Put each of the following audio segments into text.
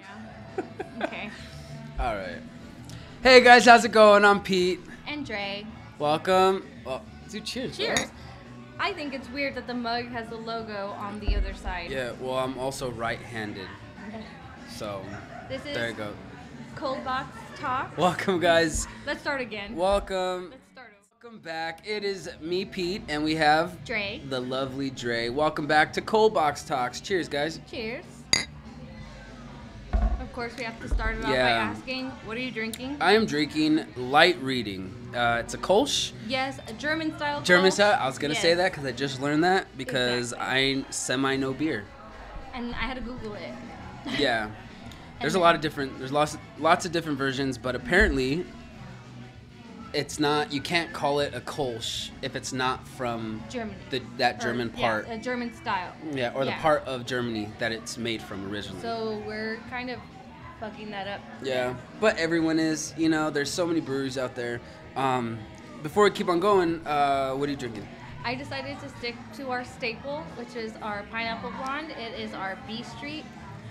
camera. Okay. All right. Hey guys, how's it going? I'm Pete. And Dre. Welcome. Well, dude, cheers. Cheers. Bro. I think it's weird that the mug has the logo on the other side. Yeah, well, I'm also right-handed. So, This is there you go. Cold Box Talk. Welcome, guys. Let's start again. Welcome. Let's start over. Welcome back. It is me, Pete, and we have Dre. the lovely Dre. Welcome back to Cold Box Talks. Cheers, guys. Cheers. Of course, we have to start it off by Yeah. asking, what are you drinking? I am drinking light reading. It's a Kolsch. Yes, a German style. German Kolsch. style. I was going to Yes. say that because I just learned that because Exactly. I semi-know beer. And I had to Google it. Yeah. There's a then- lot of different, there's lots of different versions, but apparently it's not, you can't call it a Kolsch if it's not from Germany. that Or, German part. Yeah, a German style. Yeah, or the Yeah. part of Germany that it's made from originally. So we're kind of fucking that up. Yeah, but everyone is, there's so many breweries out there. Before we keep on going, what are you drinking? I decided to stick to our staple, which is our pineapple blonde. It is our B Street.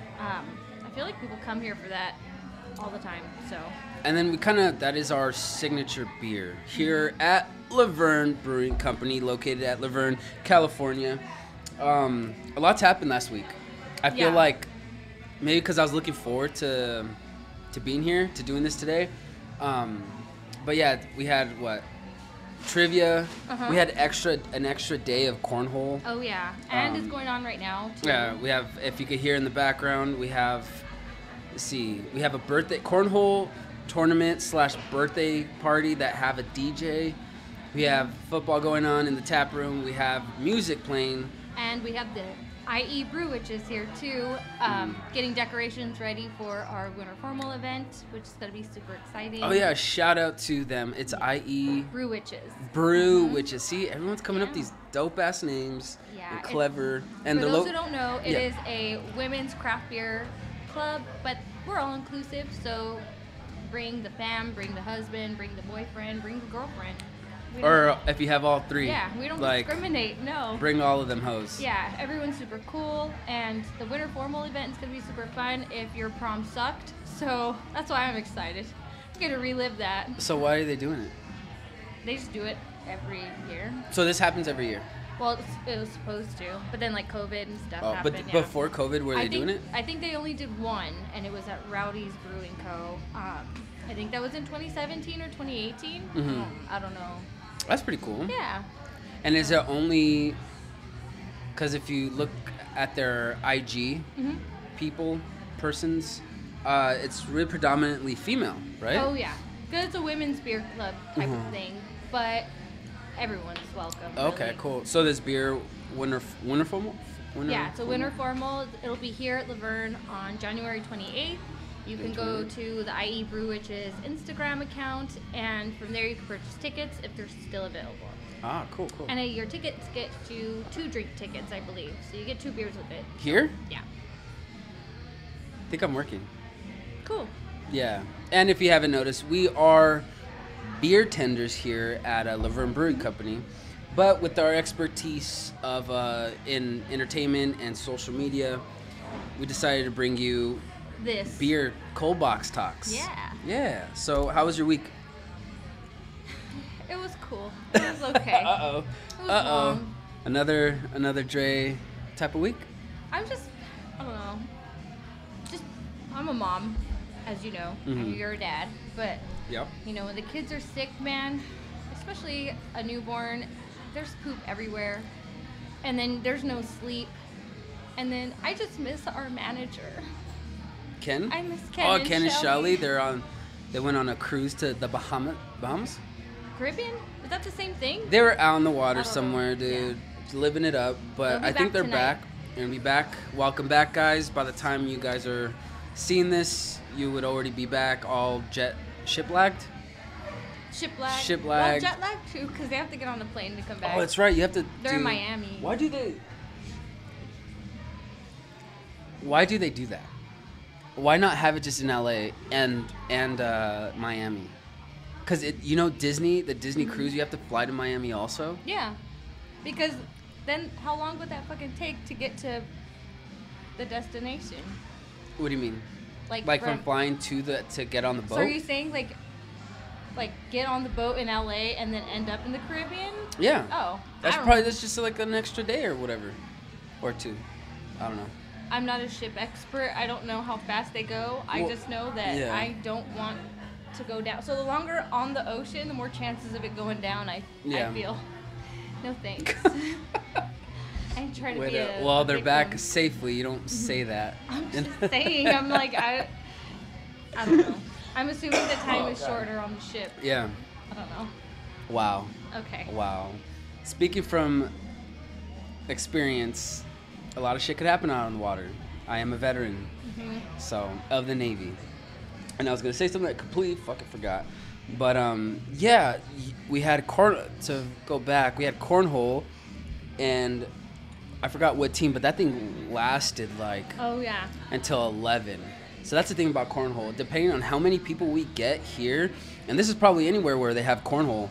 I feel like people come here for that all the time. So And then that is our signature beer here at Laverne Brewing Company, located at Laverne, California. A lot's happened last week. I feel Yeah. like maybe because I was looking forward to being here, to doing this today. But yeah, we had trivia. Uh-huh. We had an extra day of cornhole. oh yeah, and it's going on right now too. Yeah, we have, if you could hear in the background, we have, we have a birthday cornhole tournament / birthday party that have a DJ. We have football going on in the tap room. We have music playing. And we have the IE Brew, which is here too, getting decorations ready for our winter formal event, which is gonna be super exciting. Oh yeah, shout out to them. It's IE Brew Witches. Brew, which is, see, everyone's coming up Yeah. these dope ass names Yeah, and it's- clever. And For the those who don't know, it yeah. is a women's craft beer club, but we're all inclusive, so bring the fam, bring the husband, bring the boyfriend, bring the girlfriend. We don't- Or if you have all three. yeah, we don't like, discriminate, no. bring all of them hoes. Yeah, everyone's super cool, and the winter formal event is gonna be super fun if your prom sucked, so that's why I'm excited. I'm gonna relive that. So why are they doing it? They just do it every year. So this happens every year. Well, it was supposed to, but then like COVID and stuff Oh, happened. but yeah. before COVID, were they doing it? I think they only did one, and it was at Rowdy's Brewing Co. I think that was in 2017 or 2018. Mhm. I don't know. That's pretty cool. Yeah. And is it only, because if you look at their IG persons, it's really predominantly female, right? Oh yeah, because it's a women's beer club type Mhm. of thing, but everyone's welcome. Okay, really. cool. So this beer, winter formal? Yeah, it's a winter formal. It'll be here at Laverne on January 28th. You can go to the IE Brew Witches Instagram account, and from there you can purchase tickets if they're still available. Ah, cool. And your tickets get you 2 drink tickets, I believe. So you get 2 beers with it. Here? Yeah. I think I'm working. Cool. Yeah. And if you haven't noticed, we are beer tenders here at Laverne Brewing Company. But with our expertise of in entertainment and social media, we decided to bring you This. beer cold box talks. Yeah. Yeah. So how was your week? It was cool. It was okay. Uh-oh. It was Uh-oh. long. Another Dre type of week? I don't know. I'm a mom, as you know. Mhm. You're a dad. But, Yep. when the kids are sick, man, especially a newborn, there's poop everywhere. And then there's no sleep. And then I just miss our manager. Ken? I miss Ken Oh, and Ken and Shelly. Shelly. They went on a cruise to the Bahamas? Caribbean? Is that the same thing? They were out in the water I don't know. somewhere, dude, living it up. But They'll be I think back they're tonight. back. They're gonna be back. Welcome back, guys. By the time you guys are seeing this, you would already be back, all ship lagged. Ship lag. Ship Well, lag. jet lag too, because they have to get on the plane to come back. Oh, that's right. You have to. They're in Miami. Why do they do that? Why not have it just in LA and Miami? Because Disney, the Disney cruise, you have to fly to Miami also. Yeah, because then how long would that fucking take to get to the destination? What do you mean? Like from flying to get on the boat. So are you saying like get on the boat in LA and then end up in the Caribbean? Yeah. Oh. That's just like an extra day or whatever, or 2. I don't know. I'm not a ship expert. I don't know how fast they go. I just know that I don't want to go down. So the longer on the ocean, the more chances of it going down. I feel. No thanks. I try to be a. Well, they're back safely. You don't say that. I'm just saying. I'm like I don't know. I'm assuming the time is shorter on the ship. Yeah. I don't know. Wow. Okay. Wow. Speaking from experience, a lot of shit could happen out on the water. I am a veteran, so of the Navy, and I was gonna say something that I completely fucking forgot. But we had to go back. We had cornhole, and I forgot what team, but that thing lasted like until 11. So that's the thing about cornhole. Depending on how many people we get here, and this is probably anywhere where they have cornhole,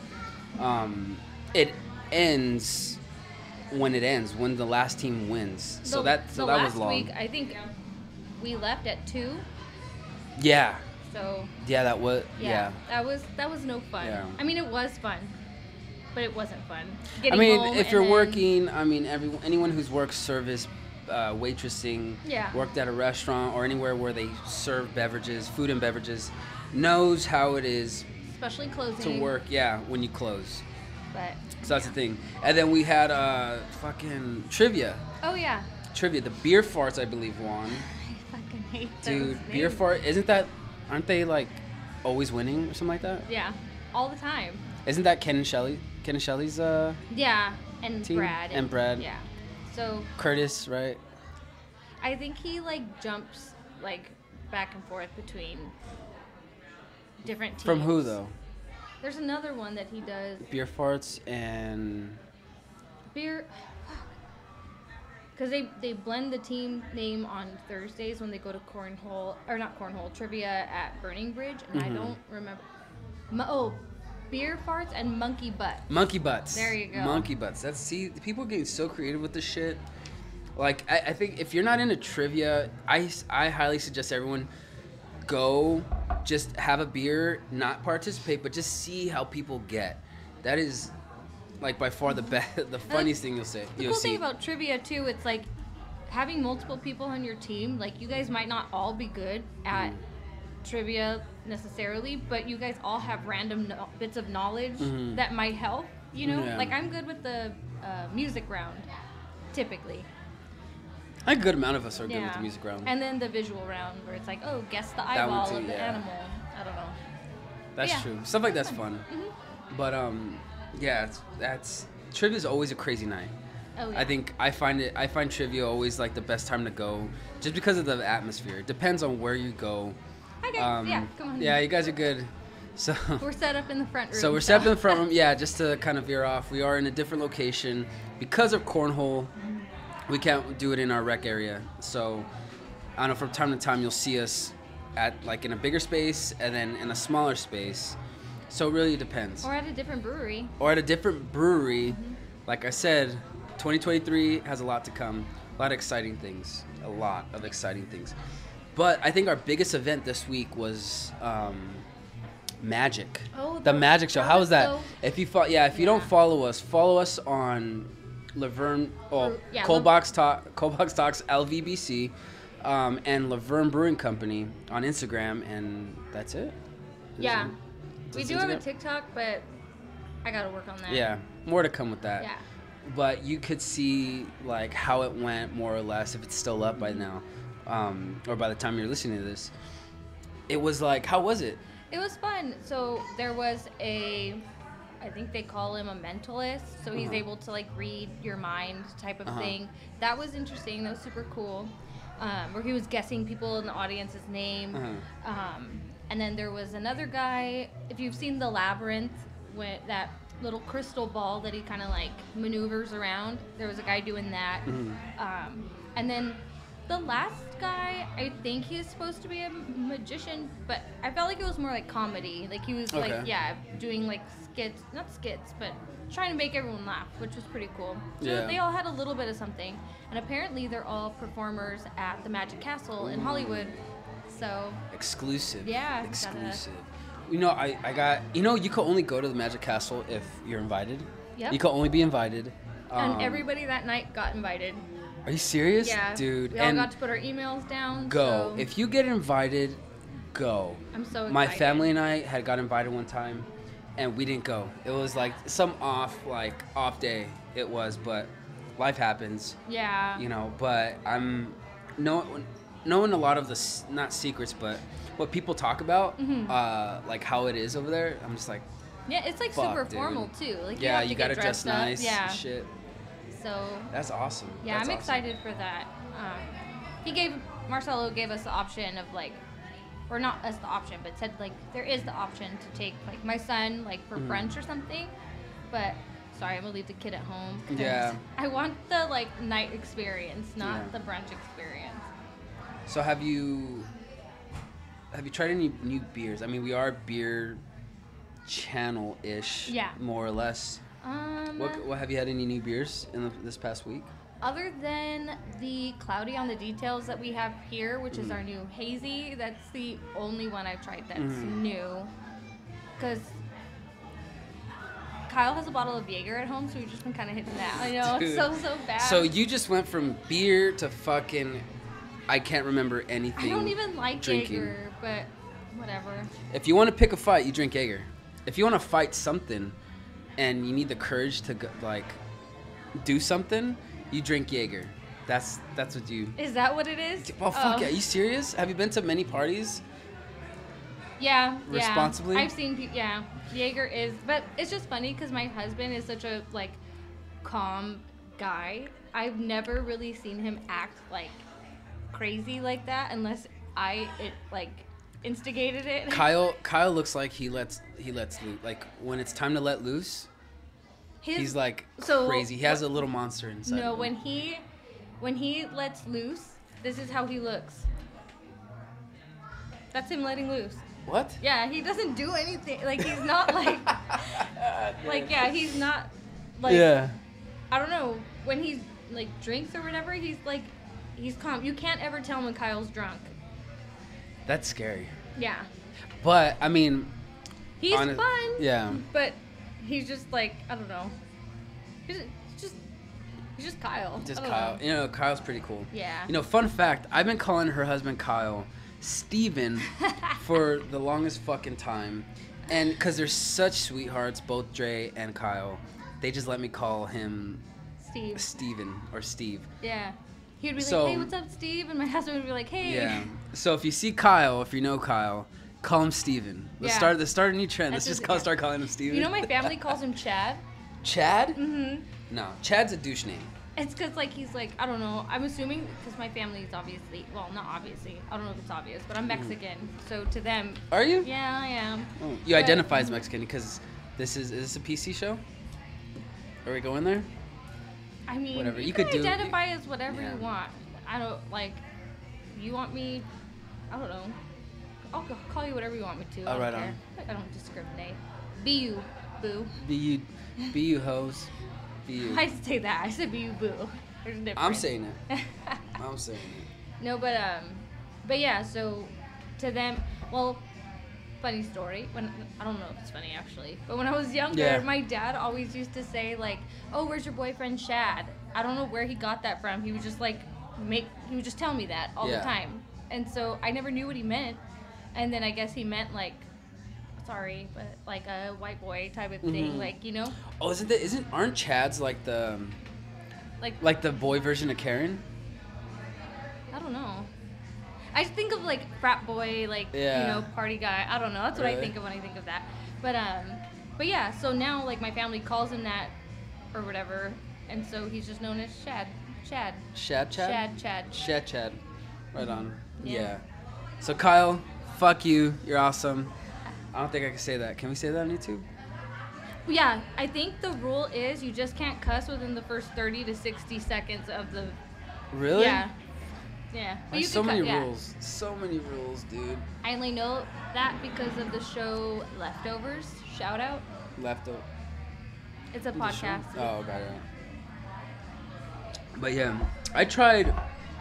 it ends when it ends, when the last team wins. So that was long. Last week, I think we left at 2. Yeah. So. Yeah, that was. Yeah. That was no fun. Yeah. I mean, it was fun, but it wasn't fun. If you're working, anyone who's worked service, waitressing, worked at a restaurant or anywhere where they serve beverages, food and beverages, knows how it is. Especially closing. To work, when you close. But. So that's the thing. And then we had fucking trivia. Oh yeah. Trivia. The beer farts, I believe, won. I fucking hate those. Dude, beer fart. Aren't they like always winning or something like that? Yeah, all the time. Isn't that Ken and Shelly? Ken and Shelly's yeah, and team? Brad. And Brad. Yeah. So. Curtis, right? I think he like jumps like back and forth between different teams. From who though? There's another one that he does. Beer farts and. Beer. Because they blend the team name on Thursdays when they go to trivia at Burning Bridge, and I don't remember. Beer farts and monkey butts. Monkey butts. There you go. Monkey butts. People are getting so creative with this shit. Like I think if you're not into trivia, I highly suggest everyone go, just have a beer, not participate, but just see how people get. That is. Like by far the funniest thing you'll see. The cool thing about trivia too, it's like having multiple people on your team. Like you guys might not all be good at trivia necessarily, but you guys all have random bits of knowledge that might help. You know, like I'm good with the music round, typically. A good amount of us are good with the music round. And then the visual round where it's like, oh, guess the eyeball of the animal. I don't know. That's true. Stuff like that's fun. But trivia's always a crazy night. Oh, yeah. I find trivia always like the best time to go, just because of the atmosphere. It depends on where you go. Okay, come on. Yeah, you guys are good. So we're set up in the front room. So we're set up in the front room. Yeah, just to kind of veer off. We are in a different location because of cornhole. We can't do it in our rec area. So I don't know. From time to time, you'll see us at like in a bigger space and then in a smaller space. So it really depends. Or at a different brewery. Like I said, 2023 has a lot to come. A lot of exciting things. But I think our biggest event this week was Magic. Oh, the Magic show. How was that? If you don't follow us on Laverne, Coldbox Talks LVBC, and Laverne Brewing Company on Instagram, and that's it. We do have a TikTok, but I gotta work on that. Yeah, more to come with that. Yeah. But you could see like how it went more or less if it's still up by now, or by the time you're listening to this. It was like, how was it? It was fun. So there was I think they call him a mentalist. So he's able to like read your mind type of thing. That was interesting. That was super cool. Where he was guessing people in the audience's name. And then there was another guy, if you've seen The Labyrinth, with that little crystal ball that he kind of like maneuvers around, there was a guy doing that. And then the last guy, I think he's supposed to be a magician, but I felt like it was more like comedy. Like he was doing like not skits, but trying to make everyone laugh, which was pretty cool. So they all had a little bit of something. And apparently they're all performers at the Magic Castle in Hollywood. So exclusive. Yeah, Exclusive. You know, I got. You know, you can only go to the Magic Castle if you're invited. Yep. You can only be invited. And everybody that night got invited. Are you serious? Yeah, dude. We all got to put our emails down. Go. So If you get invited, go. I'm so excited. My family and I had got invited one time, and we didn't go. It was like some off day. It was, but life happens. Yeah. You know, but I'm knowing a lot of the not secrets, but what people talk about, like how it is over there. I'm just like, yeah, it's like fuck, super dude. formal too. Like yeah, you you have gotta to get dress dressed up. nice. Yeah. And shit. So That's awesome. yeah, That's I'm awesome. excited for that. Marcelo gave us the option of like, or not us the option, but said like there is the option to take like my son like for brunch or something. But sorry, I'm gonna leave the kid at home. 'Cause Yeah. I want the like night experience, not Yeah. the brunch experience. So have you tried any new beers? I mean, we are a beer channel-ish, Yeah. more or less. What have you had any new beers in this past week? Other than the Cloudy on the Details that we have here, which is our new hazy, that's the only one I've tried that's new. Because Kyle has a bottle of Jaeger at home, so we've just been kind of hitting that. I know, Dude. it's so bad. So you just went from beer to fucking, I can't remember anything. I don't even like drinking. Jaeger, but whatever. If you want to pick a fight, you drink Jaeger. If you want to fight something and you need the courage to like do something, you drink Jaeger. That's what you. Is that what it is? Well, fuck yeah. Are you serious? Have you been to many parties? Yeah. Responsibly? I've seen people. Yeah, Jaeger is, but it's just funny because my husband is such a like calm guy. I've never really seen him act like crazy like that unless like instigated it. Kyle looks like he lets loose. Like when it's time to let loose, he's like crazy. He has a little monster inside. No, of him. when he lets loose, this is how he looks. That's him letting loose. What? Yeah, he doesn't do anything. Like he's not like like yeah, he's not like Yeah. I don't know, when he's like drinks or whatever, he's calm. You can't ever tell when Kyle's drunk. That's scary. Yeah. But I mean, He's fun. Yeah. But he's just like, I don't know. He's just Kyle. Just I don't Kyle. know. You know, Kyle's pretty cool. Yeah. You know, fun fact, I've been calling her husband Kyle Steven for the longest fucking time. And because they're such sweethearts, both Dre and Kyle, they just let me call him Steve. Steven or Steve. Yeah. He would be So- like, hey, what's up, Steve? And my husband would be like, hey. Yeah. So if you see Kyle, if you know Kyle, call him Steven. Let's Yeah. start a new trend. That's Let's just- just start calling him Steven. You know my family calls him Chad? Chad? Mm-hmm. No, Chad's a douche name. It's because, like, he's like, I don't know. I'm assuming because my family is obviously, well, not obviously. I don't know if it's obvious, but I'm Mexican. So to them, Are you? yeah, I am. Oh, you But- identify as Mexican because is this a PC show? Are we going there? I mean, Whatever, you you can could do- identify as whatever yeah. you want. I don't, like, you want me, I don't know. I'll call you whatever you want me to. I Oh, don't right care. I don't discriminate. Be you, boo. Be you hoes. Be you. I say that. I said be you, boo. There's a difference. I'm saying it. I'm saying it. No, but yeah. So to them, well, funny story. When I don't know if it's funny actually, but when I was younger, Yeah. my dad always used to say like, "Oh, where's your boyfriend, Shad?" I don't know where he got that from. He would just like he would just tell me that all Yeah. the time, and so I never knew what he meant. And then I guess he meant like, sorry, but like a white boy type of thing, Mhm. like, you know, Oh, aren't Chads like the boy version of Karen? I don't know. I just think of like frat boy, like Yeah. you know, party guy. I don't know. That's what I Really? think of when I think of that. But yeah. So now like my family calls him that, or whatever, and so he's just known as Chad. Chad. Shad Chad? Chad. Chad. Right on. Yeah. Yeah. So Kyle, fuck you. You're awesome. I don't think I can say that. Can we say that on YouTube? Yeah. I think the rule is you just can't cuss within the first 30 to 60 seconds of the. Really? Yeah. Yeah. But There's you so can many cut, yeah. rules. So many rules, dude. I only know that because of the show Leftovers. Shout out. Left out. It's a The show? podcast. Oh, got it. But yeah, I tried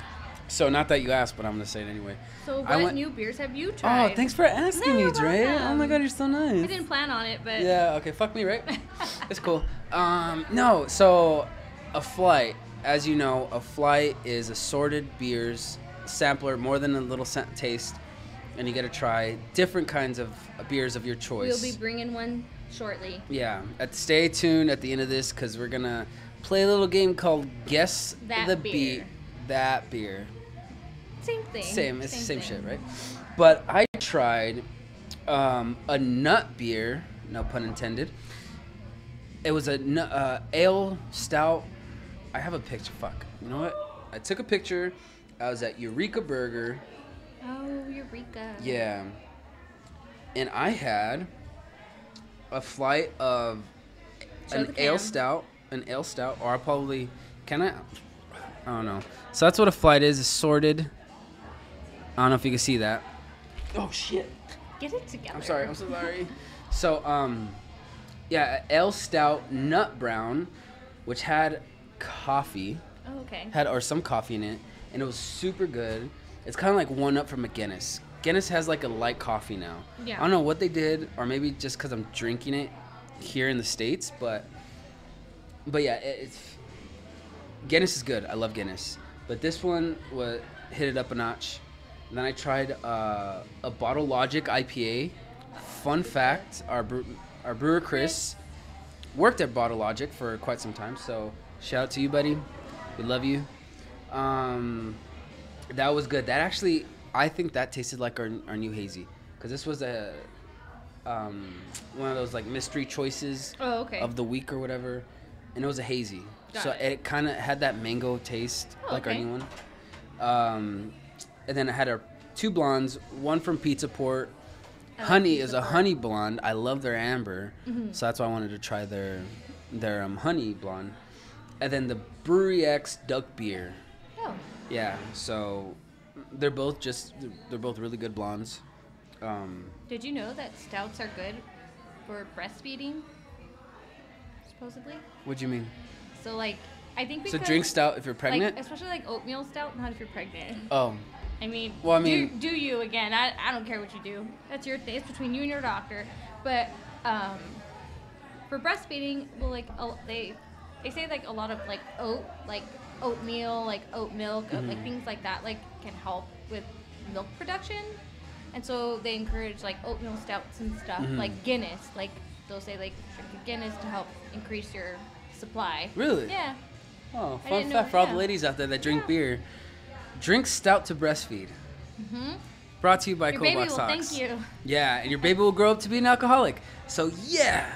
So not that you asked, but I'm gonna say it anyway. So I what went- new beers have you tried? Oh, thanks for asking No, me, you're Dre. Oh welcome. my God, you're so nice. I didn't plan on it, but Yeah, okay, fuck me, right? It's cool. No, so a flight, as you know, a flight is assorted beers, sampler, more than a little taste, and you get to try different kinds of beers of your choice. we'll be bringing one shortly. Yeah, stay tuned at the end of this because we're gonna play a little game called Guess That the beer. That beer. Same thing. Same, it's the same thing. shit, right? But I tried a nut beer, no pun intended. It was a ale stout. I have a picture. Fuck. You know what? I took a picture. I was at Eureka Burger. Oh, Eureka. Yeah. And I had a flight of Show an the ale cam. stout, or I'll probably, can I don't know. So that's what a flight is, sorted. I don't know if you can see that. Oh shit. Get it together. I'm sorry. I'm so sorry. So, yeah, ale stout nut brown, which had coffee, Oh, okay. or some coffee in it, and it was super good. It's kind of like one up from a Guinness. Guinness has like a light coffee now. Yeah. I don't know what they did, or maybe just because I'm drinking it here in the States, but yeah, it's Guinness is good. I love Guinness, but this one hit it up a notch. And then I tried a Bottle Logic IPA. Fun fact: our brewer Chris worked at Bottle Logic for quite some time. So shout out to you, buddy. We love you. That was good. That actually, I think that tasted like our new hazy, because this was a one of those like mystery choices Oh, okay. of the week or whatever, and it was a hazy. Got So it. it kind of had that mango taste, Oh, like our okay. new one. And then I had our two blondes, one from Pizza Port. I like Honey Pizza is a Port. honey blonde. I love their amber, Mm-hmm. so that's why I wanted to try their honey blonde. And then the Brewery X Duck Beer. Oh. Yeah, so they're both really good blondes. Did you know that stouts are good for breastfeeding? Supposedly. What do you mean? So like, I think because So drink stout if you're pregnant? like, especially like oatmeal stout, not if you're pregnant. Oh, I mean, Well, I mean- do you again? I don't care what you do. That's your thing. It's between you and your doctor. But for breastfeeding, well, like they say like a lot of like oatmeal, like oat milk, like things like that, like can help with milk production. And so they encourage like oatmeal stouts and stuff, like Guinness. Like they'll say like drink a Guinness to help increase your supply. Really? Yeah. Oh, I fun didn't fact know- for all the yeah. ladies out there that drink Yeah. beer. Drink stout to breastfeed. Brought to you by Your Cold baby Box will Socks. thank you. Yeah, and your baby will grow up to be an alcoholic. So yeah.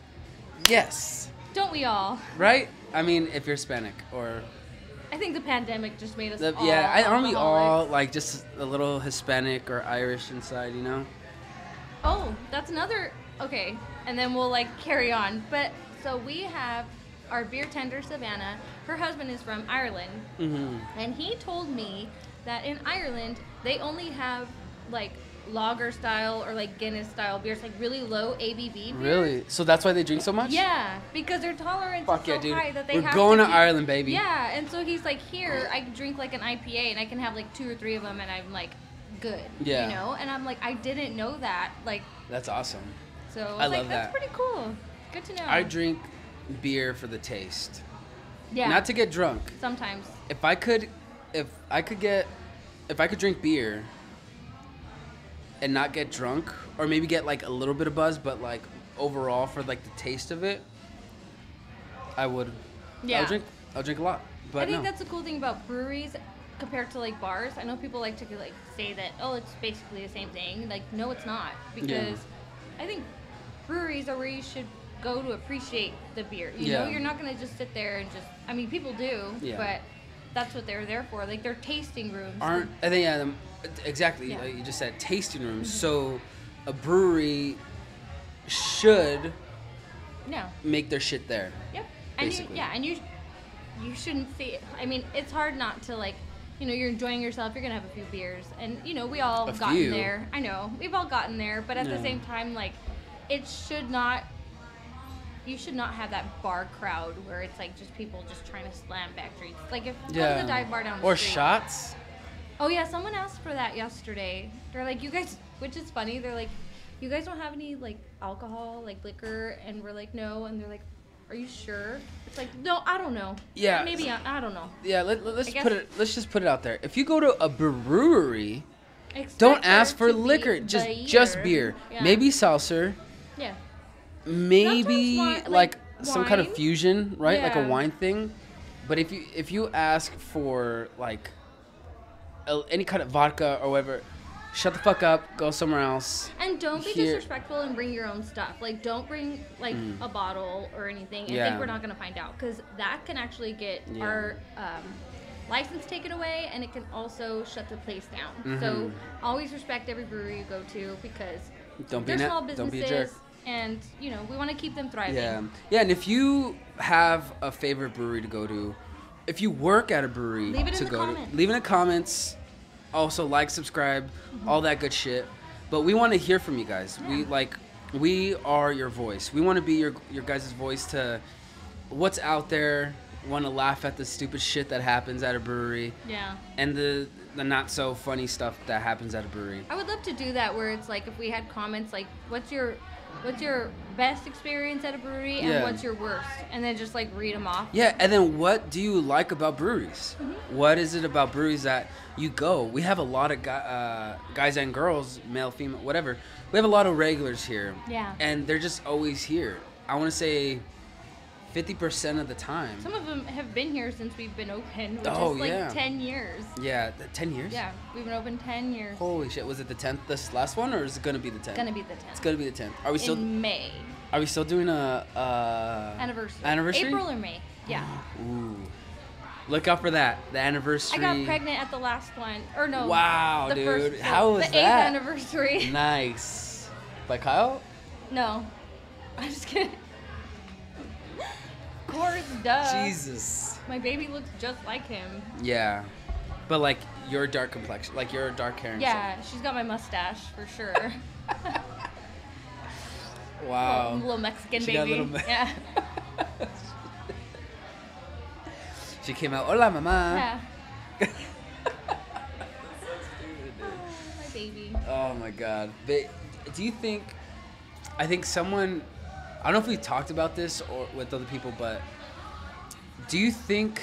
Yes. Don't we all? Right? I mean, if you're Hispanic or I think the pandemic just made us all aren't we all alcoholics. like just a little Hispanic or Irish inside, you know? Oh, that's another. Okay, and then we'll like carry on. But so we have our beer tender Savannah. Her husband is from Ireland, and he told me that in Ireland they only have like lager style or like Guinness style beers, like really low ABV beers. Really? So that's why they drink so much? Yeah, because their tolerance Fuck is so yeah, dude. high that they We're have going to keep- Ireland, baby. Yeah, and so he's like, here I drink like an IPA and I can have like 2 or 3 of them and I'm like good. Yeah. You know, and I'm like, I didn't know that. Like, That's awesome. so I was I like, love that's that. pretty cool. Good to know. I drink beer for the taste. yeah. Not to get drunk. Sometimes. If I could drink beer and not get drunk, or maybe get like a little bit of buzz, but like overall for like the taste of it, I would. Yeah. I'll drink a lot. But I think no. that's the cool thing about breweries compared to like bars. I know people like to like say that, oh, it's basically the same thing. Like, no, it's not, because I think breweries are where you should go to appreciate the beer. You know, Yeah. you're not gonna just sit there and just. I mean, people do, Yeah. but that's what they're there for. Like, they're tasting rooms. I think exactly. Yeah. Like you just said tasting rooms. So a brewery should No. make their shit there. Yep. And Basically. and you shouldn't see. I mean, it's hard not to like. You know, you're enjoying yourself. You're gonna have a few beers, and you know, we all A gotten few. there. I know we've all gotten there, but at the Yeah. same time, like, it should not. You should not have that bar crowd where it's like just people just trying to slam back drinks. Like, if go to the dive bar down the or street. shots. Oh yeah, someone asked for that yesterday. They're like, you guys, which is funny. They're like, you guys don't have any like alcohol, like liquor, and we're like, no. And they're like, are you sure? It's like, no, I don't know. Yeah. Maybe I don't know. Yeah, let's I guess- put it. Let's just put it out there. If you go to a brewery, Expect don't there ask for to be liquor. Just beer. Yeah. Maybe seltzer. Yeah. Maybe Sometimes like some kind of wine. fusion, right? Like a Yeah. wine thing. But if you ask for like any kind of vodka or whatever, shut the fuck up. Go somewhere else. And don't be Here- disrespectful and bring your own stuff. Like, don't bring like a bottle or anything and Yeah. think we're not gonna find out, because that can actually get Yeah. our license taken away, and it can also shut the place down. So Mhm. always respect every brewery you go to, because Don't be they're an- small don't be a businesses, jerk. and you know we want to keep them thriving. Yeah. Yeah, and if you have a favorite brewery to go to, if you work at a brewery Leave it to in the go comments. to, leave it in the comments. Also like, subscribe, all that good shit. But we want to hear from you guys. Yeah. We are your voice. We want to be your guys' voice to what's out there. Want to laugh at the stupid shit that happens at a brewery Yeah. and the not so funny stuff that happens at a brewery. I would love to do that, where it's like if we had comments like, what's your best experience at a brewery and Yeah. what's your worst, and then just like read them off. Yeah, and then what do you like about breweries? What is it about breweries that you go? We have a lot of guys and girls, male, female, whatever. We have a lot of regulars here. Yeah. And they're just always here. I want to say 50% of the time. Some of them have been here since we've been open, which Oh, is like yeah. 10 years. Yeah, 10 years? Yeah, we've been open 10 years. Holy shit, was it the 10th this last one, or is it going to be the 10th? It's gonna be the 10th. It's going to be the 10th. Are we still in May. Are we still doing a Anniversary. Anniversary? April or May. Yeah. Ooh. Look out for that. The anniversary. I got pregnant at the last one. Or no. Wow, the dude. First, How was the that? 8th anniversary. Nice. By Kyle? No. I'm just kidding. Of course, duh. Jesus. My baby looks just like him. Yeah. But like your dark complexion, like your dark hair and Yeah, she's got my mustache for sure. stuff. Wow. Little Mexican She got a baby. little Yeah. She came out, hola mama. Yeah. Oh, my baby. Oh my god. But do you think, I think someone, I don't know if we talked about this or with other people, but do you think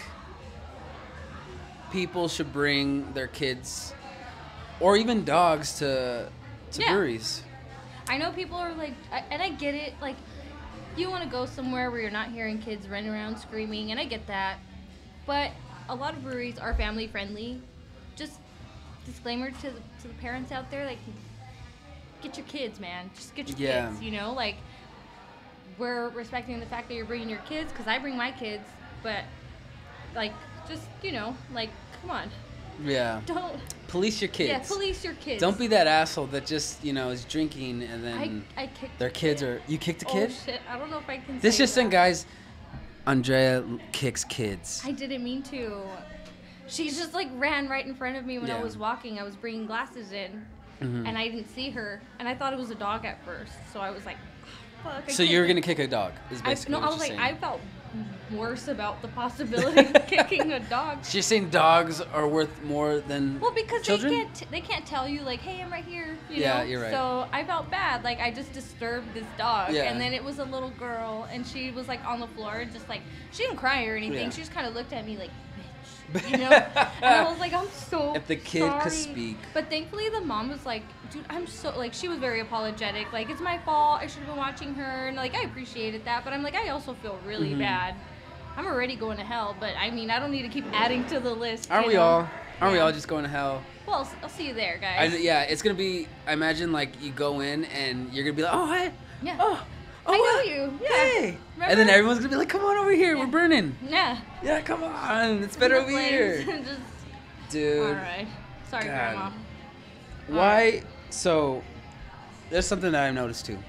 people should bring their kids or even dogs to Yeah. breweries? I know people are like, and I get it, like, you want to go somewhere where you're not hearing kids running around screaming, and I get that. But a lot of breweries are family friendly. Just disclaimer to the parents out there, like, get your kids, man. Just get your Yeah. kids, you know? Like, we're respecting the fact that you're bringing your kids, because I bring my kids, but, like, just, you know, like, come on. Yeah. Don't. Police your kids. Yeah, police your kids. Don't be that asshole that just, is drinking and then I kicked their the kids kid. are. You kicked a Oh, kid? shit. I don't know if I can This say just in, that. guys. Andrea kicks kids. I didn't mean to. She just like ran right in front of me when Yeah. I was walking. I was bringing glasses in, Mhm. and I didn't see her, and I thought it was a dog at first. So I was like, "Fuck!" So you're gonna kick a dog? Is I basically what was you're like, saying. I felt worse about the possibility of kicking a dog. So you're saying dogs are worth more than Well, because children? they can't tell you like, hey, I'm right here. You Yeah, know? you're right. So I felt bad, like I just disturbed this dog, Yeah. and then it was a little girl, and she was like on the floor, just like she didn't cry or anything. Yeah. She just kind of looked at me like, bitch, you know. And I was like, I'm so. If the kid could sorry. speak. But thankfully, the mom was like, dude, I'm so like she was very apologetic. Like it's my fault. I should have been watching her, and like I appreciated that. But I'm like, I also feel really Mhm. bad. I'm already going to hell, but I mean, I don't need to keep adding to the list. Aren't you we know? all? Aren't we Yeah. all just going to hell? Well, I'll see you there, guys. Yeah, it's gonna be. I imagine like you go in and you're gonna be like, oh hi, Yeah. oh, I know what? you. Yeah. Hey, Remember? and then everyone's gonna be like, come on over here, Yeah. we're burning. Yeah. Yeah, come on, it's better over here, Just, dude. all right. Sorry, God. Grandma. Why? So, there's something that I've noticed too.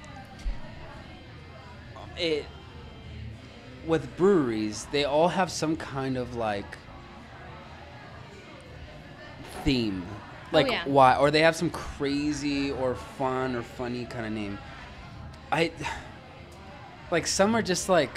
It with breweries, they all have some kind of like theme, like yeah. why, or they have some crazy or fun or funny kind of name. Like some are just like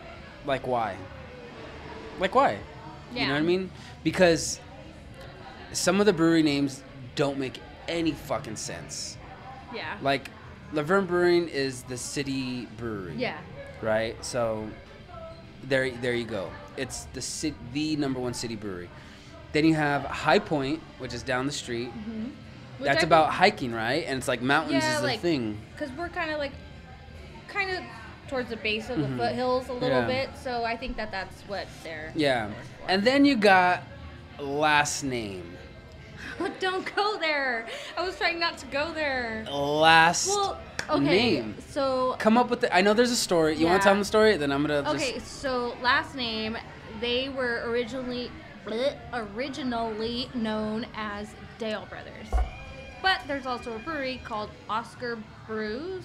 why, like why, you know Yeah. what I mean? Because some of the brewery names don't make any fucking sense. Yeah. Like, Laverne Brewing is the city brewery. Yeah. Right? So, there you go. It's the number one city brewery. Then you have High Point, which is down the street. Mm-hmm. That's about hiking, right? And it's like mountains is the thing. Because we're kind of towards the base of the foothills a little bit. So I think that's what they're. Yeah. And then you got Last Name. Don't go there. I was trying not to go there. Name. So come up with I know there's a story. You want to tell them the story? Then I'm gonna. Okay. So Last Name, they were originally known as Dale Brothers, but there's also a brewery called Oscar Brews.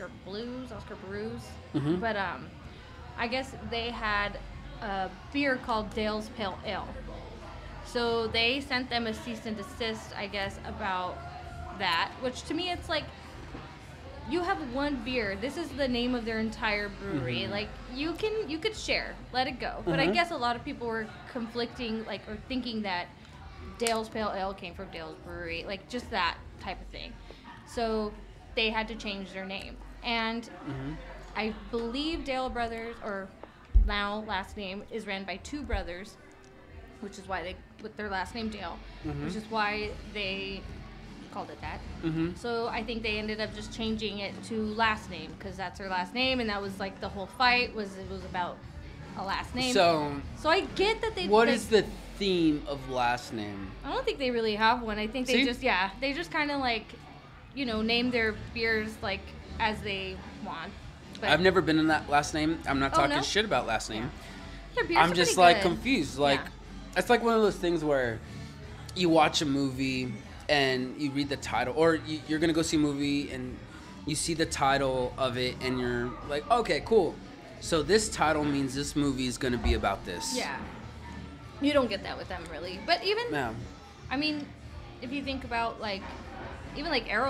Mm-hmm. But I guess they had a beer called Dale's Pale Ale. So they sent them a cease and desist, I guess, about that. Which to me, it's like, you have one beer. This is the name of their entire brewery. Mm-hmm. Like, you could share, let it go. But I guess a lot of people were conflicting, or thinking that Dale's Pale Ale came from Dale's Brewery, like just that type of thing. So they had to change their name. And I believe Dale Brothers, or now Last Name, is ran by two brothers, which is why they, with their last name Dale, which is why they called it that. So I think they ended up just changing it to Last Name, because that's their last name, and that was like the whole fight it was about a last name. So I get that they. What is the theme of Last Name? I don't think they really have one. I think they just kind of like, name their beers like as they want. But I've never been in that Last Name. I'm not talking no? shit about Last Name. Their beers I'm are just pretty like good. confused. Like, it's like one of those things where you watch a movie and you read the title, or you're gonna go see a movie and you see the title of it and you're like, okay, cool. So this title means this movie is gonna be about this. Yeah. You don't get that with them really. But even, Yeah. I mean, if you think about even Arrow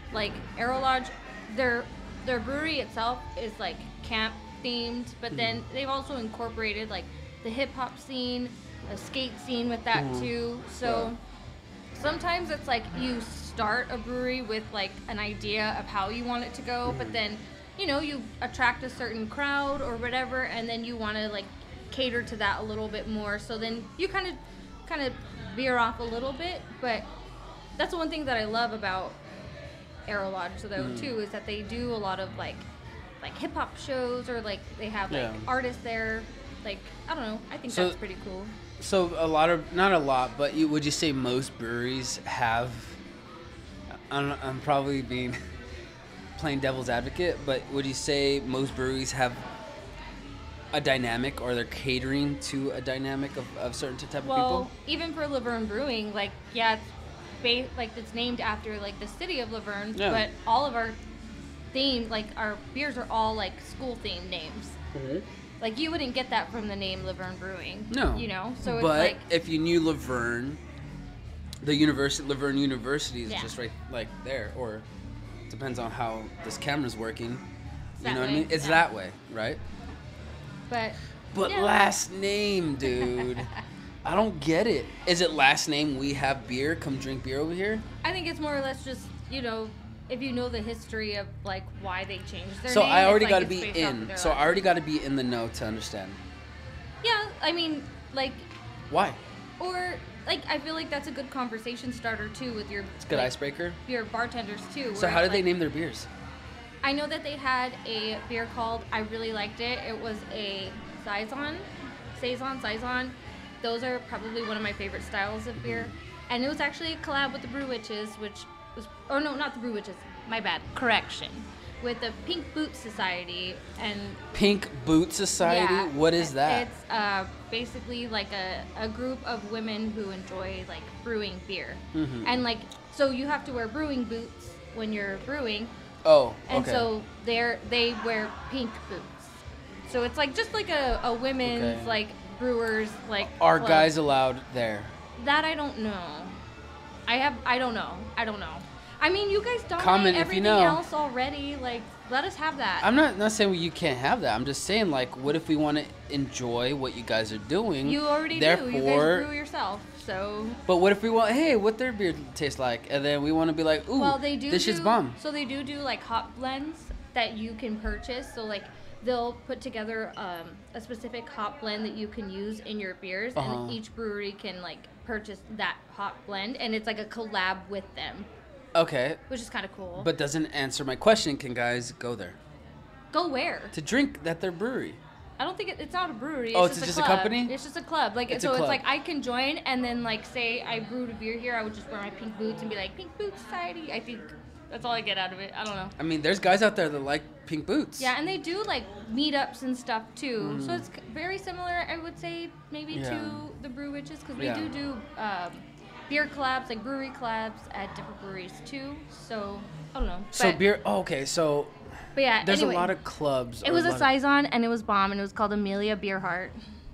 Lodge, their brewery itself is like camp themed, but then they've also incorporated like the hip hop scene, a skate scene with that too. So sometimes it's like you start a brewery with like an idea of how you want it to go, but then you attract a certain crowd or whatever, and then you want to like cater to that a little bit more. So then you kind of veer off a little bit. But that's the one thing that I love about Arrow Lodge though too, is that they do a lot of like hip hop shows, or like they have like artists there. Like, I don't know, I think that's pretty cool. So not a lot, but would you say most breweries have? I'm probably playing devil's advocate, but would you say most breweries have a dynamic, or they're catering to a dynamic of certain type of people? Well, even for Laverne Brewing, it's named after like the city of Laverne, but all of our theme, like our beers are all like school themed names. Like, you wouldn't get that from the name Laverne Brewing. No. So it's but like, if you knew Laverne, Laverne University is just right like there, or depends on how this camera's working. You know what I mean? It's that way, right? But Last Name, dude. I don't get it. Is it Last Name we have beer? Come drink beer over here? I think it's more or less just, if you know the history of like why they changed their so name. I already got to it's be based off of in. their So I life. already got to be in the know to understand. Yeah, I mean, like, Why? or like I feel like that's a good conversation starter too with your. It's a good icebreaker. Your bartenders too. So where how did it's they like- name their beers? I know that they had a beer called, I really liked it. It was a Saison. Those are probably one of my favorite styles of beer. And it was actually a collab with the Brew Witches, not the Brew Witches, my bad, correction. With the Pink Boot Society. And Pink Boot Society? yeah, What is that? It's basically like a group of women who enjoy like brewing beer. And like, so you have to wear brewing boots when you're brewing. Oh, okay. And so they wear pink boots. So it's like just like a women's like brewers like Are club. guys allowed there? That I don't know. I don't know. I mean, you guys dominate Comment if you everything know. else already. Like, let us have that. I'm not saying you can't have that. I'm just saying, like, what if we want to enjoy what you guys are doing? You already Therefore, do. You guys brew yourself, so. But what if we want, hey, what their beer tastes like? And then we want to be like, ooh, Well, they do. this shit's bomb. So they do like hop blends that you can purchase. So like they'll put together a specific hop blend that you can use in your beers, and each brewery can like purchase that hop blend, and it's like a collab with them. Okay. Which is kind of cool. But doesn't answer my question. Can guys go there? Go where? To drink at their brewery. I don't think it's not a brewery. It's just a company? It's just a club. Like It's so, a club. it's like I can join, and then like say I brewed a beer here, I would just wear my pink boots and be like Pink Boot Society. I think that's all I get out of it. I don't know. I mean, there's guys out there that like pink boots. Yeah, and they do like meetups and stuff too. So it's very similar, I would say, maybe to the Brew Witches, because we do beer collabs, like brewery collabs at different breweries too. So I don't know. So beer. Oh, okay, so. But yeah, there's anyway, a lot of clubs. It was a saison, and it was bomb, and it was called Amelia Beerheart.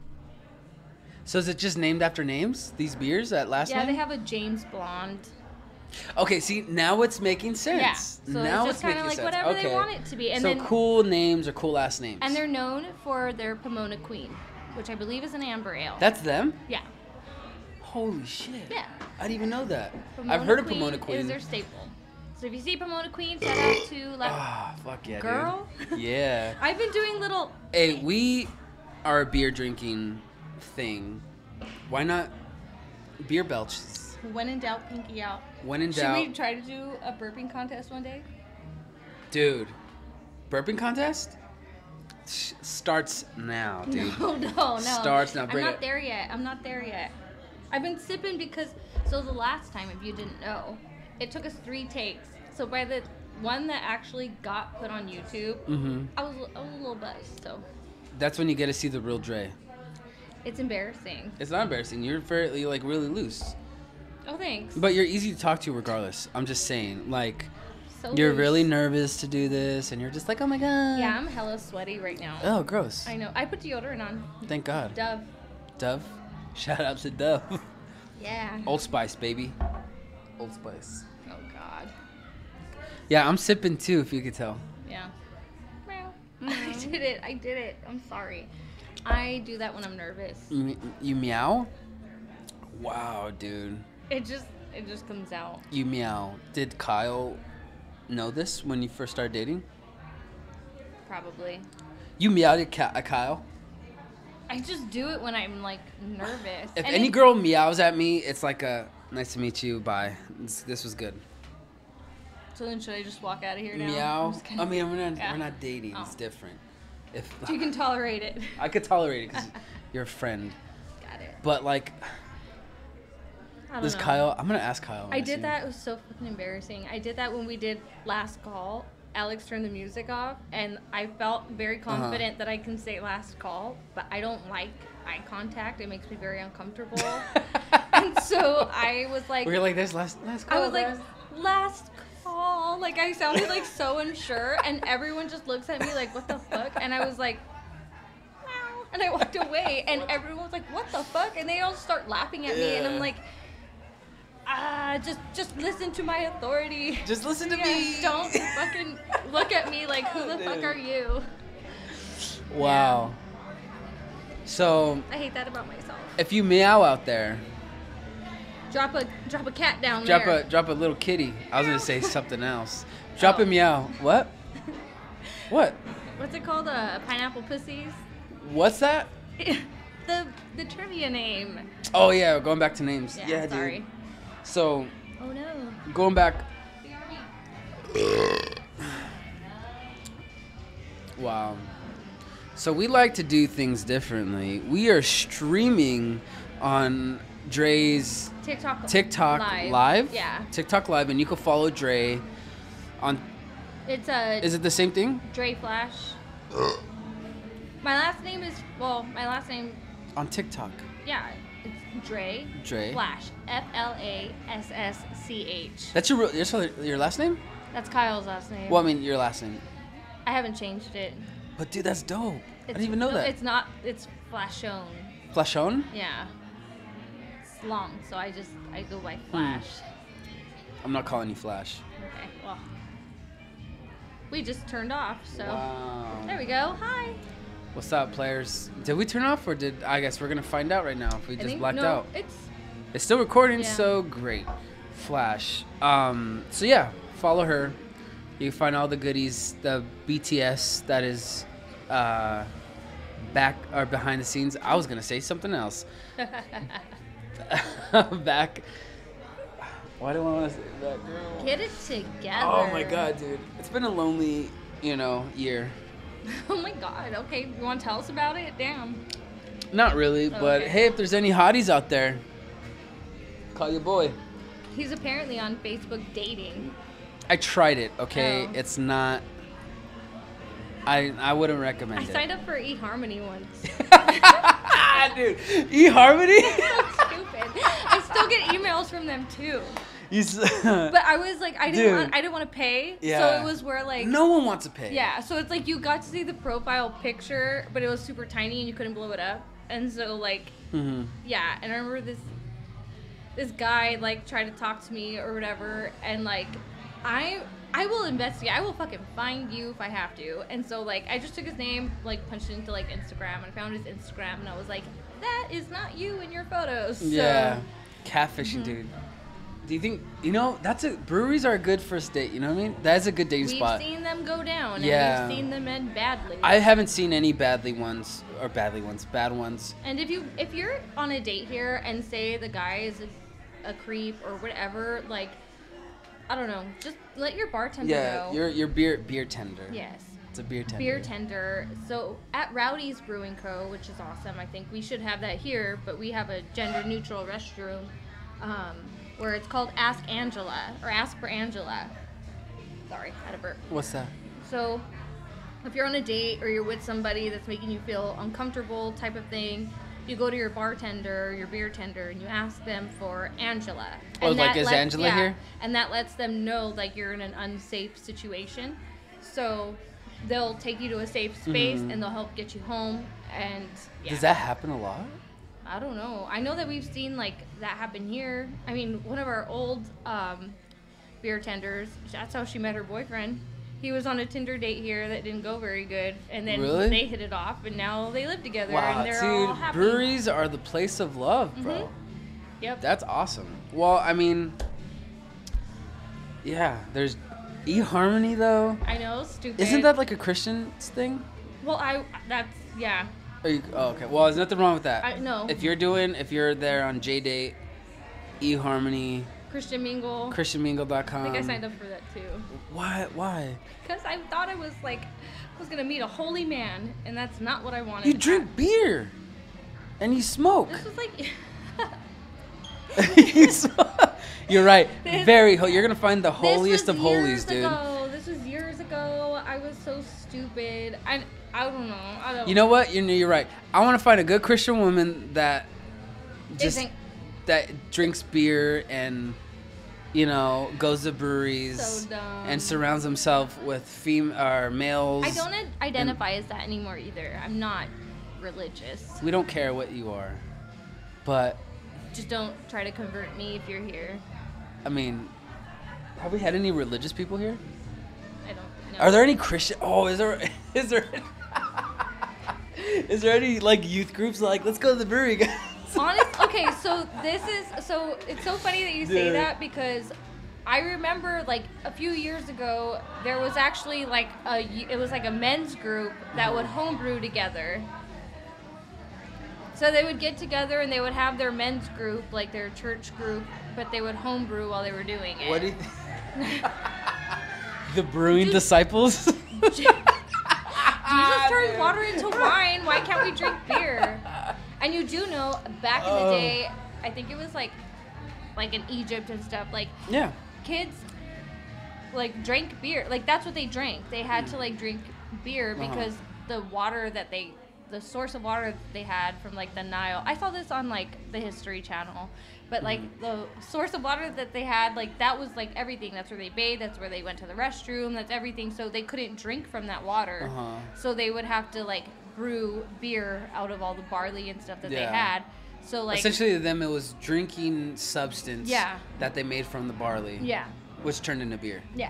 So is it just named after names? These beers, that last name? Yeah, they have a James Blonde. Okay, see, now it's making sense. Yeah, so now it's just kind of like sense. whatever Okay. they want it to be. And so then, cool names or cool last names. And they're known for their Pomona Queen, which I believe is an amber ale. That's them? Yeah. Holy shit. Yeah. I didn't even know that. Pomona I've heard of Queen Pomona Queen. is their staple. So if you see Pomona Queen, shout out to Fuck yeah, girl. dude. Yeah. I've been doing little. Hey, we are a beer drinking thing. Why not beer belches? When in doubt, pinky out. When in Should doubt. we try to do a burping contest one day? Dude, burping contest? Starts now, dude. No. Starts now. I'm Bring not it. there yet. I've been sipping because, so the last time, if you didn't know, it took us 3 takes. So by the one that actually got put on YouTube, I was a little buzzed. So That's when you get to see the real Dre. it's embarrassing. It's not embarrassing. You're fairly, like, really loose. Oh, thanks. But you're easy to talk to regardless. I'm just saying, like, So you're loose. really nervous to do this, and you're just like, oh my god. Yeah, I'm hella sweaty right now. Oh, gross. I know. I put deodorant on. Thank God. Dove. Dove? Shout out to Dove. Yeah. Old Spice, baby. Old Spice. Oh God. Yeah, I'm sipping too, if you could tell. Yeah. Meow. I did it. I'm sorry. I do that when I'm nervous. You meow? Wow, dude. It just comes out. You meow. Did Kyle know this when you first started dating? Probably. You meowed at Kyle? I just do it when I'm like nervous. If And any it- girl meows at me, it's like a nice to meet you, bye. This was good. So then should I just walk out of here now? Meow. I'm just kidding. I mean, we're Yeah. not dating. It's Oh. different. If You can tolerate it. I could tolerate it because you're a friend, Got it. but like, I don't this know. Kyle, I'm gonna ask Kyle. when I see did him. that. It was so fucking embarrassing. I did that when we did last call. Alex turned the music off, and I felt very confident that I can say last call, but I don't like eye contact. It makes me very uncomfortable. And so I was like, We're like, there's last call. I was like, guys." last call. Like, I sounded like so unsure, and everyone just looks at me like, what the fuck? And I was like, meow. And I walked away, and everyone was like, what the fuck? And they all start laughing at me, and I'm Yeah. like, just listen to my authority. Just listen to Yeah, me. don't fucking look at me like, who the fuck Dude. are you? Wow. So, I hate that about myself. if you meow out there, Drop a cat down drop there. a little kitty. I was gonna say something else. Drop Oh. a meow. What? What? What's it called? Pineapple pussies. What's that? the trivia name. Oh yeah, going back to names. Yeah, Yeah, sorry. dude. So, Oh no. going back. Wow. So we like to do things differently. We are streaming on Dre's TikTok live. Yeah. TikTok live, and you can follow Dre on. It's Is it the same thing? Dre Flash. My last name On TikTok. yeah, it's Dre. Dre. Flash. FLASSCH. That's your last name? That's Kyle's last name. Well, I mean your last name. I haven't changed it. But dude, that's dope. I It's, didn't even know no, that. It's not. It's Flashone. Flashone? Yeah. It's long, so I go by Flash. I'm not calling you Flash. Well, we just turned off, so Wow. there we go. Hi. What's up, players? Did we turn off, or did I guess we're gonna find out right now if we just blacked out? It's still recording, Yeah. so great. Flash. So yeah, follow her. You can find all the goodies, the BTS that is back or behind the scenes. I was gonna say something else. Back. Why do I want to say that, girl? Get it together. Oh my god, dude. It's been a lonely, year. Oh my god. Okay, you want to tell us about it? Damn. Not really, but Okay. hey, if there's any hotties out there, call your boy. He's apparently on Facebook dating. I tried it, okay? Oh. It's not. I wouldn't recommend I it. signed up for eHarmony once. Dude, eHarmony? So stupid. I still get emails from them too. But But I was like, I Dude. didn't want to pay. Yeah. So it was where like. no one wants to pay. Yeah, so it's like you got to see the profile picture, but it was super tiny and you couldn't blow it up. And so like, Mm-hmm. yeah, and I remember this guy like tried to talk to me or whatever, and like I will investigate. I will fucking find you if I have to. And so like I just took his name, like punched it into like Instagram, and I found his Instagram, and I was like, that is not you in your photos. So, Yeah. Catfishing, Mm-hmm. dude. Do you think breweries are a good first date, you know what I mean? That is a good dating we've spot. seen them go down, Yeah. and we've seen them end badly. I haven't seen any bad ones. Bad ones. And if you're on a date here and say the guy is a creep or whatever, like, I don't know, just let your bartender Yeah, know. your beer tender. Yes. It's a beer tender. Beer tender. So at Rowdy's Brewing Co., which is awesome, I think we should have that here, but we have a gender neutral restroom where it's called Ask Angela or Ask for Angela. Sorry, I had a burp. What's that? So if you're on a date or you're with somebody that's making you feel uncomfortable type of thing, you go to your bartender, your beer tender, and you ask them for Angela. Oh, And like, that is Angela here? And that lets them know like you're in an unsafe situation. So they'll take you to a safe space Mhm. and they'll help get you home. And yeah. Does that happen a lot? I don't know. I know that we've seen like that happen here. I mean, one of our old beer tenders, that's how she met her boyfriend. He was on a Tinder date here that didn't go very good, and then Really? they hit it off, and now they live together, Wow, and they're all dude, happy. breweries are the place of love, bro. Mhm. Yep. That's awesome. Well, I mean, yeah, there's eHarmony though. I know, stupid. Isn't that like a Christian thing? Well, yeah. Oh, okay. Well, there's nothing wrong with that. I know. If you're there on JDate, eHarmony, Christian Mingle. ChristianMingle.com. I think I signed up for that too. Why? Because I thought I was gonna meet a holy man, and that's not what I wanted. You drink beer, and you smoke. This was like. You smoke. You're right. This- You're gonna find the holiest of holies, dude. This was years ago. I was so stupid. I don't know. You know what? You're right. I want to find a good Christian woman that just Isn't- that drinks beer and goes to breweries So dumb. and surrounds himself with males. I don't identify as that anymore either. I'm not religious. We don't care what you are, but Just don't try to convert me if you're here. I mean, have we had any religious people here? I don't know. Are there any Christian? Oh, is there? Is there any like youth groups like let's go to the brewery, guys? Okay, so it's so funny that you say Dude. that because I remember like a few years ago there was actually like it was like a men's group that would homebrew together. So they would get together and they would have their men's group, like their church group, but they would homebrew while they were doing it. What do you The brewing Dude. disciples? Jesus turned water into wine. Why can't we drink beer? And you do know, back in the day, I think it was like in Egypt and stuff, like Yeah. kids like drank beer. Like that's what they drank. They had to like drink beer because the source of water that they had from like the Nile. I saw this on like the History Channel, but like the source of water that they had, like that was like everything. That's where they bathed. That's where they went to the restroom. That's everything. So they couldn't drink from that water. Uh-huh. So they would have to like brew beer out of all the barley and stuff that they Yeah. had. So like Essentially, to them, it was drinking substance Yeah. that they made from the barley, yeah, which turned into beer. yeah.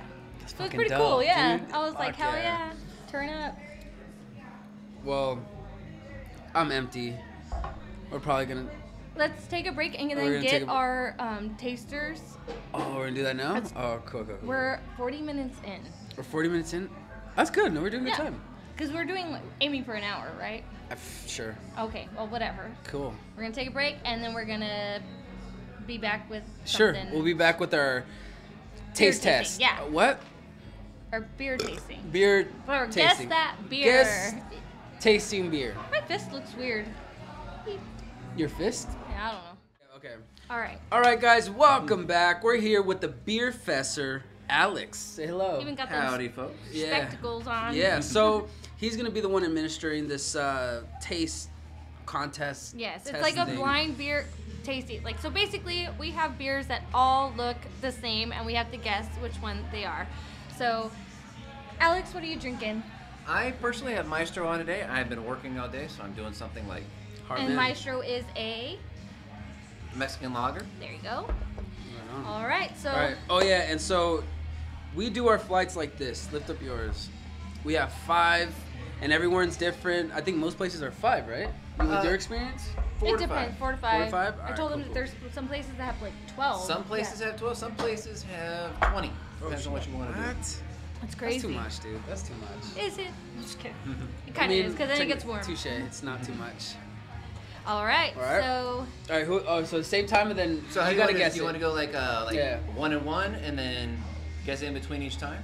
That's So it's fucking pretty dope, cool, yeah. dude. I was like, Fuck hell yeah, turn up. Well, I'm empty. We're probably gonna. Let's take a break and We're then gonna get take a- our tasters. Oh, we're gonna do that now. That's- Oh, cool. We're 40 minutes in. We're 40 minutes in. That's good. No, we're doing good time. Because we're aiming for an hour, right? Sure. Okay, well, whatever. Cool. We're gonna take a break and then we're gonna be back with Sure. something. We'll be back with our taste tasting, test. yeah. What? Our beer tasting. Beer Or tasting. guess that beer. Guess tasting beer. My fist looks weird. Your fist? Yeah, I don't know. Okay. All right. All right, guys. Welcome back. We're here with the beer fesser, Alex. Say hello. Even got those Howdy, folks. spectacles on. Yeah. So he's gonna be the one administering this taste contest. Yes, it's test like a thing. blind beer tasting. Like, so basically, we have beers that all look the same, and we have to guess which one they are. So, Alex, what are you drinking? I personally have Maestro on today. I've been working all day, so I'm doing something like Hartman. And Maestro is a. Mexican lager. There you go. Right on. All right, so. All right. Oh yeah, and so we do our flights like this. Lift up yours. We have 5, and everyone's different. I think most places are 5, right? With your experience? 4 It to 5. depends, 4 to 5. 4 to 5? I Alright, told cool, them cool. that there's some places that have like 12. Some places Yeah. have 12, some places have 20. Depends on what you want to do. What? It's crazy. That's too much, dude. That's too much. Is it? I'm just kidding. It kind of is, because then it gets warm. Touche. It's not too much. All right, All right. so. All right. So the same time, and then So how you you gotta want to guess do? You want to it. go like Yeah. 1 and 1, and then guess in between each time?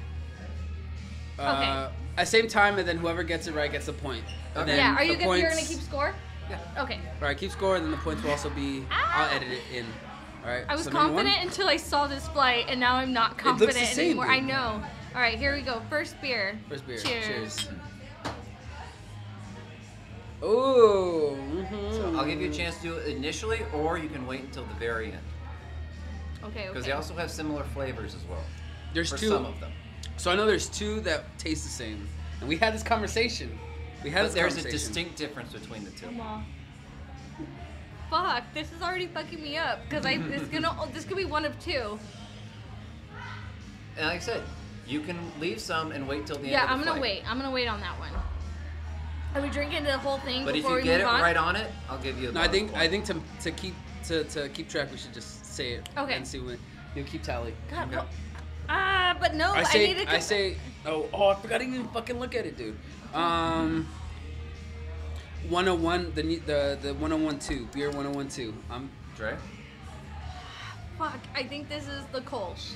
At same time, and then whoever gets it right gets a point. And Okay. then Yeah, are the you gonna, you're points- gonna keep score? Yeah. Okay. All right, keep score, and then the points will also be. I'll edit it in. All right. I was so number one? confident until I saw this flight, and now I'm not looks confident the same, anymore. dude. I know. All right, here we go. First beer. First beer. Cheers. Ooh. So I'll give you a chance to do it initially, or you can wait until the very end. Okay, Because okay. they also have similar flavors as well. There's for 2. some of them. So I know there's 2 that taste the same, and we had this conversation. But there's a distinct difference between the two. Come on. Fuck, this is already fucking me up because this could be one of 2. And like I said, you can leave some and wait till the Yeah, end of I'm the gonna flight. wait. I'm gonna wait on that one. Are we drinking the whole thing But if before you we get move it on? right on it, I'll give you a No, I bonus think point. to keep track, we should just say it. Okay. And see when you keep tally. God, Okay. but no, I need to. I say. Oh, I forgot to even fucking look at it, dude. 101. The 101-2 beer 101-2. Dre? Fuck, I think this is the Kolsch.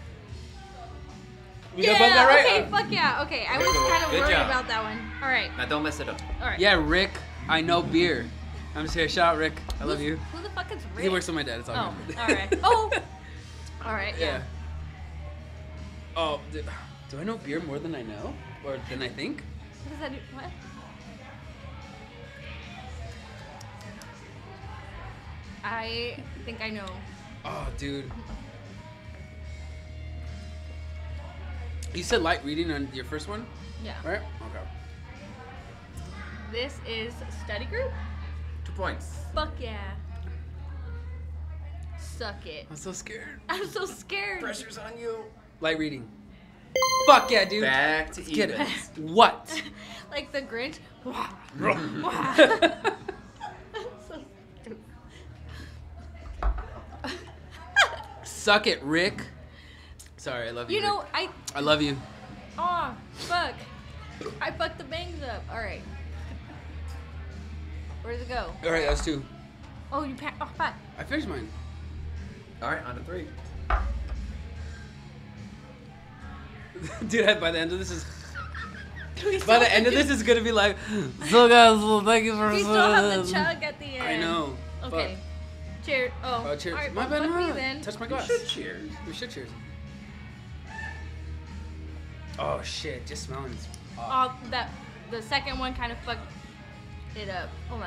We got both that right. Okay, fuck yeah. Okay, I was kind of Good worried job. about that one. All right, Now don't mess it up. all right. Yeah, Rick. I know beer. I'm just here. Shout out, Rick. I love you. Who the fuck is Rick? He works with my dad. It's all Oh, good. all right. Oh, all right. Yeah. Yeah. Oh, do I know beer more than I know, or than I think? What does that do? What? I think I know. Oh, dude. You said light reading on your first one, Yeah. right? Okay. This is Study Group. 2 points. Fuck yeah. Suck it. I'm so scared. I'm so scared. Pressure's on you. Light reading. Fuck yeah, dude. Back to Let's get even. it. What? Like the Grinch. So stupid. Suck it, Rick. Sorry, I love you. You know, Rick. I love you. oh, fuck. I fucked the bangs up. All right. Where does it go? All right, that's 2. Oh, oh, fuck. I finished mine. All right, on to 3. Dude, by the end of this is. We By still the end of have this is gonna be like, so guys, well, thank you for. We still have the chug at the end. I know. Okay. Cheers. Oh. Oh, cheers. All right, My well, bad. fuck me no. then. Touch my You glass. should cheers. We should cheers. Oh shit! Just smelling. This. Oh, the second one kind of fucked it up. Hold on.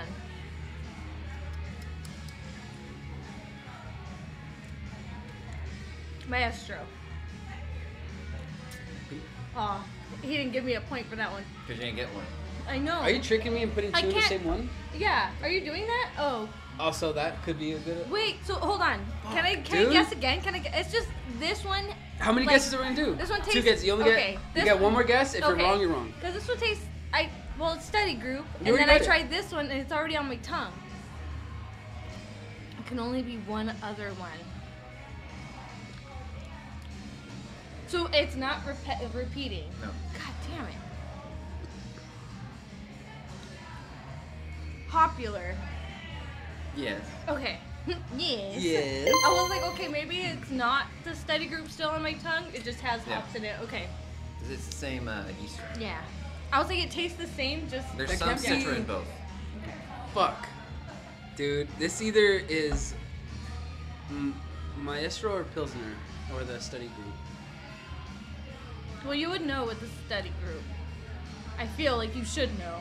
Maestro. Oh, he didn't give me a point for that one. Because you didn't get one. I know. Are you tricking me and putting 2 I in the can't- same one? Yeah. Are you doing that? Oh. Also, that could be a good. Wait, so hold on. Can I dude. guess again? It's just this one. How many like, guesses are we gonna do? This one tastes. Two guesses. You only okay, get. this You get one more guess. If you're wrong, you're wrong. Because this one tastes. Well, it's study group, You and already then I got it. tried this one, and it's already on my tongue. It can only be one other one. So it's not repeating. No. God damn it. Popular. Yes. Okay. Yes. Yes. I was like, okay, maybe it's not the study group still on my tongue. It just has Yeah. hops in it. Okay. 'Cause it's the same yeast strain. Yeah. I was like, it tastes the same. Just There's That some can't be- citra in both. Fuck. Dude, this either is Maestro or Pilsner or the study group. Well, you would know with the study group. I feel like you should know.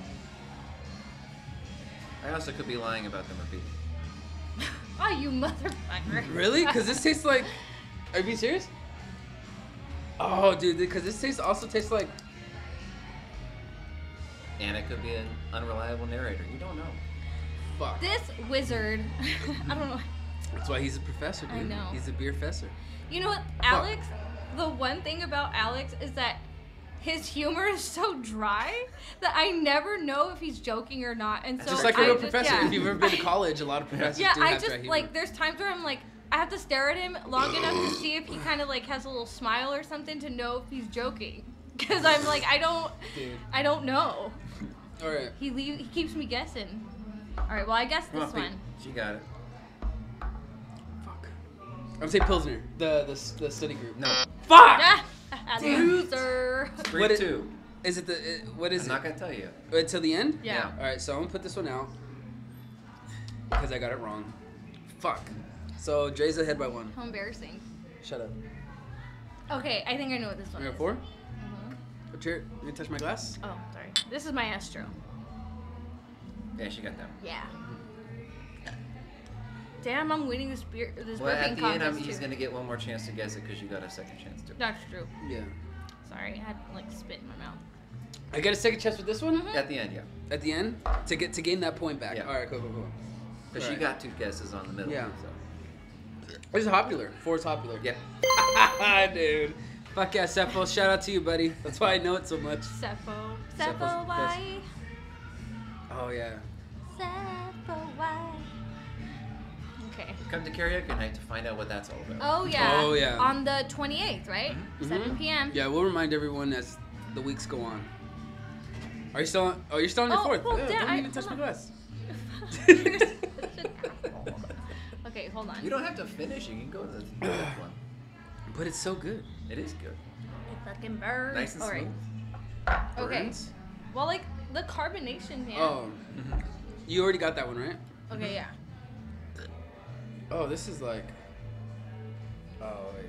I also could be lying about them repeating. Oh, you motherfucker. Really? Because this tastes like. Are you being serious? Oh, dude, because this also tastes like. And it could be an unreliable narrator. You don't know. Fuck. This wizard, I don't know. That's why he's a professor, dude. I know. He's a beer professor. You know what, Alex? The one thing about Alex is that his humor is so dry that I never know if he's joking or not. And so Just like a real I professor. yeah. If you've ever been to college, a lot of professors Yeah, do I have dry just humor. like there's times where I'm like I have to stare at him long enough to see if he kind of like has a little smile or something to know if he's joking. Because I'm like Dude. I don't know. All right. He keeps me guessing. All right, well I guess Come this on, Pete. one. She got it. Fuck. I'm gonna say Pilsner, the study group. No. Fuck! Ah, Dude. loser. Three What to it- two. Is it the what is I'm it? not gonna tell you. Wait till the end? Yeah. All right, so I'm gonna put this one out because I got it wrong. Fuck. So Dre's ahead by one. How embarrassing. Shut up. Okay, I think I know what this one You is. got 4? Mhm. What's your? You gonna touch my glass? Oh, sorry. This is Maestro. Yeah, she got that one. Yeah. Damn, I'm winning this beer. This Well, burping at the end, contest he's too. gonna get one more chance to guess it because you got a second chance to. That's true. Yeah. Sorry, I had like spit in my mouth. I get a second chance with this one At the end, yeah. at the end to gain that point back. Yeah. All right, cool. Because she Right. got 2 guesses on the middle. Yeah. So. This is popular. 4 is popular. Yeah. Dude. Fuck yeah, Seppo. Shout out to you, buddy. That's why I know it so much. Seppo. Seppo's Seppo, why? Oh yeah. Seppo, why? Okay. Come to karaoke night to find out what that's all about. Oh yeah. Oh, yeah. On the 28th, right? 7 Mhm. p.m. Yeah, we'll remind everyone as the weeks go on. Are you still on? Oh, you're still on your Oh, 4th. well, Yeah, damn, don't even touch hold my on. glass. You're such an asshole. Okay, hold on. You don't have to finish. You can go to the next one. But it's so good. It is good. It fucking burns. Nice and All right. smooth. Okay. Burns? Well, like the carbonation, man. Oh, you already got that one, right? Okay, yeah. Oh, this is like. Oh wait.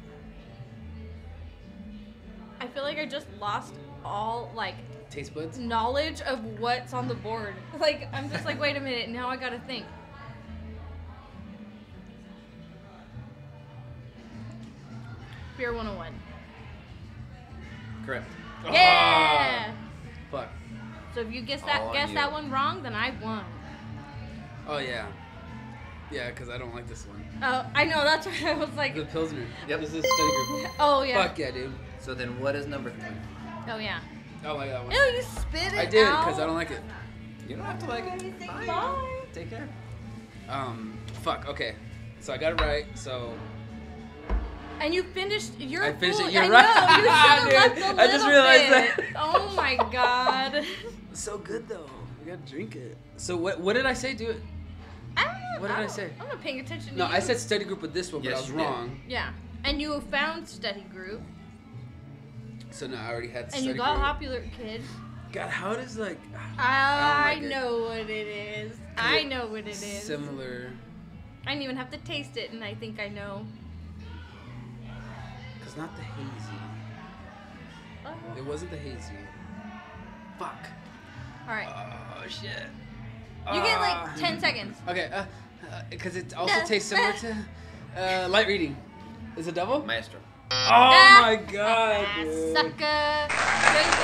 I feel like I just lost all like Taste buds. knowledge of what's on the board. Like I'm just like, wait a minute, now I gotta think. Beer 101. Correct. Yeah. Ah, fuck. So if you guess All on you. that one wrong, then I won. Oh yeah. Yeah, because I don't like this one. Oh, I know. That's why I was like, The Pilsner. Yep. This is study group. oh yeah. Fuck yeah, dude. So then what is number 3? Oh yeah. I don't like that one. Ew, you spit it I did out. because I don't like it. You don't have to like it. Say Bye. bye. Take care. Fuck. Okay. So I got it right. So And you finished. You're. I finished fool. it. You're I right. know, you should have Dude, left a little I just realized bit. that. Oh my god. it's so good though. You gotta drink it. So what did I say? Do it. I don't know. What did I say? I'm not paying attention. No, to you. I said study group with this one, but Yes, I was you did. wrong. Yeah. And you found study group, So no, I already had and study you got group. popular kid. God, how does like I like it. know what it is. I know what it is. similar? I didn't even have to taste it, and I think I know. Cause not the hazy. Oh. It wasn't the hazy. Fuck. All right. Oh shit. You get Ah. like 10 seconds. Okay, because it also No. tastes similar to light reading. Is it double? Maestro. Oh my god, Ah, dude. sucker.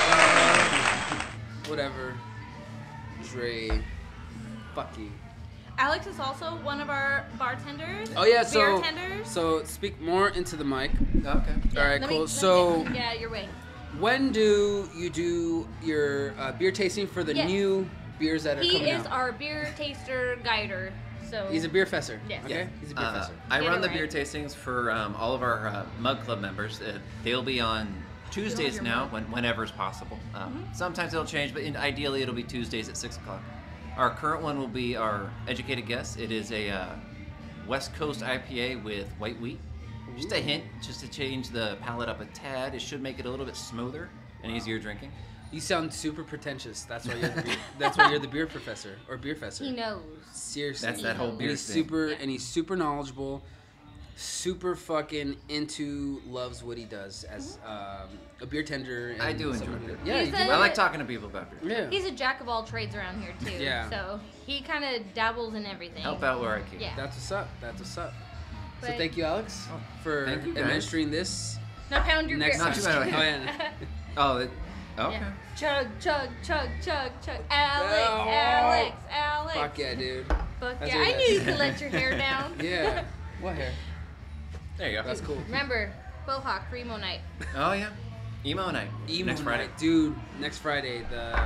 Whatever. Dre. Fuck you. Alex is also one of our bartenders. Oh yeah, beer tenders. so speak more into the mic. Okay. All right, Let cool. me So get out of your way. when do you do your beer tasting for the Yes. new beers that are He coming is out? our beer taster guider. So He's a beer fesser. Yes. Okay, he's a beer fesser. I Get run it the right. beer tastings for all of our Mug Club members. They'll be on Tuesdays your now, mug. whenever is possible. Sometimes it'll change, but ideally it'll be Tuesdays at 6 o'clock. Our current one will be our Educated Guess. It is a West Coast IPA with white wheat. Just a hint, just to change the palate up a tad. It should make it a little bit smoother and easier drinking. You sound super pretentious. That's why you're the beer, that's why you're the beer professor or beer fesser. he knows. Seriously. That's that whole And beer he's thing. super Yeah. and he's super knowledgeable, super fucking loves what he does as a beer tender. And I do enjoy someone who- it. Yeah, He's you a- do. I like talking to people about beer. Yeah. He's a jack of all trades around here too. Yeah. So he kind of dabbles in everything. Help out where I can. Yeah. That's what's up. That's what's up. So But- thank you, Alex, for thank you, guys. administering this. Now pound your Next beer. Not too bad. Oh, yeah. Oh, okay. Yeah. Chug, chug, chug, chug, chug. Alex, Oh. Alex. Fuck yeah, dude. Fuck That's yeah. what I it knew is. you could let your hair down. Yeah. What hair? There you go. That's cool. Remember, Bohawk, Primo Night. Oh, yeah. Emo night. Emo Next Friday. night. Dude, next Friday.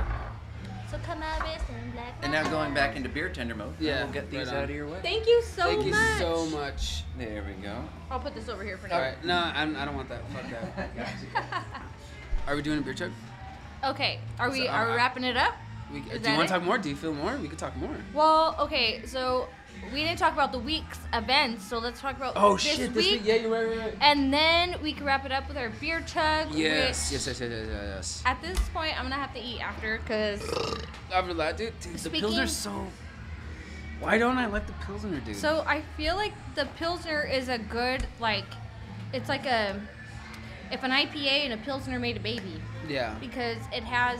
So cannabis and black. And now going back into beer tender mode. Yeah, We'll get these right on. out of your way. Thank you so Thank much. you so much. There we go. I'll put this over here for now. All right. No, I don't want that. Fuck that. Are we doing a beer check? Okay, are we So, are we wrapping it up? Do Is you that want it? to talk more? Do you feel more? We could talk more. Well, okay, so we didn't talk about the week's events, so let's talk about Oh this shit! week. Yeah, you're right. And then we can wrap it up with our beer chug. Yes, which yes. At this point, I'm gonna have to eat after, cause After that, dude, the Speaking- Pilsner's so. Why don't I like the Pilsner, dude? so I feel like the Pilsner is a good it's like a if an IPA and a Pilsner made a baby Yeah. because it has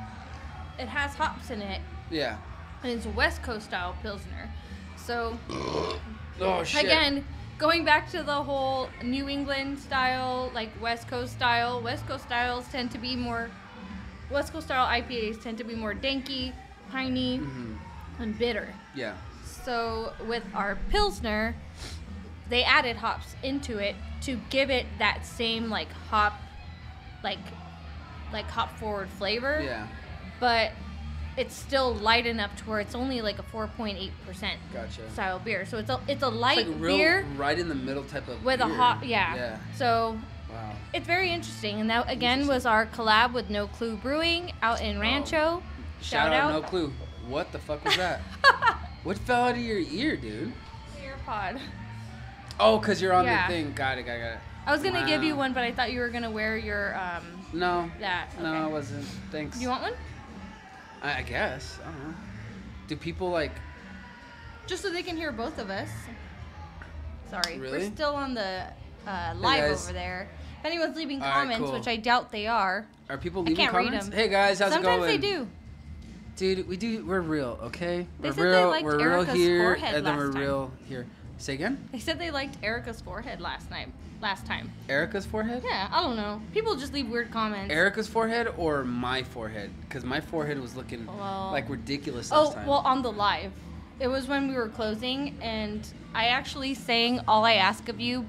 hops in it Yeah. and it's a West Coast style Pilsner. So Oh shit. again, going back to the whole New England style, like West Coast style, West Coast styles tend to be more, West Coast style IPAs tend to be more danky, piney, and bitter. Yeah. So with our Pilsner, they added hops into it to give it that same hop, like hop forward flavor. Yeah. But it's still light enough to where it's only like a 4.8% Gotcha. style beer. So it's a light It's like real beer right in the middle type of with a beer. hot, yeah. Yeah. So Wow. it's very interesting. And that again was our collab with No Clue Brewing out in Rancho. Shout out, no clue. What the fuck was that? What fell out of your ear, dude? AirPod. Oh, cause you're on Yeah. the thing. Got it. I was gonna give you Wow. one, but I thought you were gonna wear your No. that. No, Okay. I wasn't. Thanks. You want one? I guess. I don't know. Do people like? Just so they can hear both of us. Sorry, Really? we're still on the live guys. over there. If anyone's leaving All right, comments, cool. which I doubt they are, Are people I leaving can't read comments? them. Hey guys, how's sometimes it they going? do. Dude, we do. We're real, okay? They We're said they real. liked We're real Erica's here, forehead and then we're last time. real here. Say again. They said they liked Erica's forehead last time. Erica's forehead? Yeah, I don't know. People just leave weird comments. Erica's forehead or my forehead? Because my forehead was looking Well- like ridiculous last time. well, on the live. It was when we were closing, and I actually sang All I Ask of You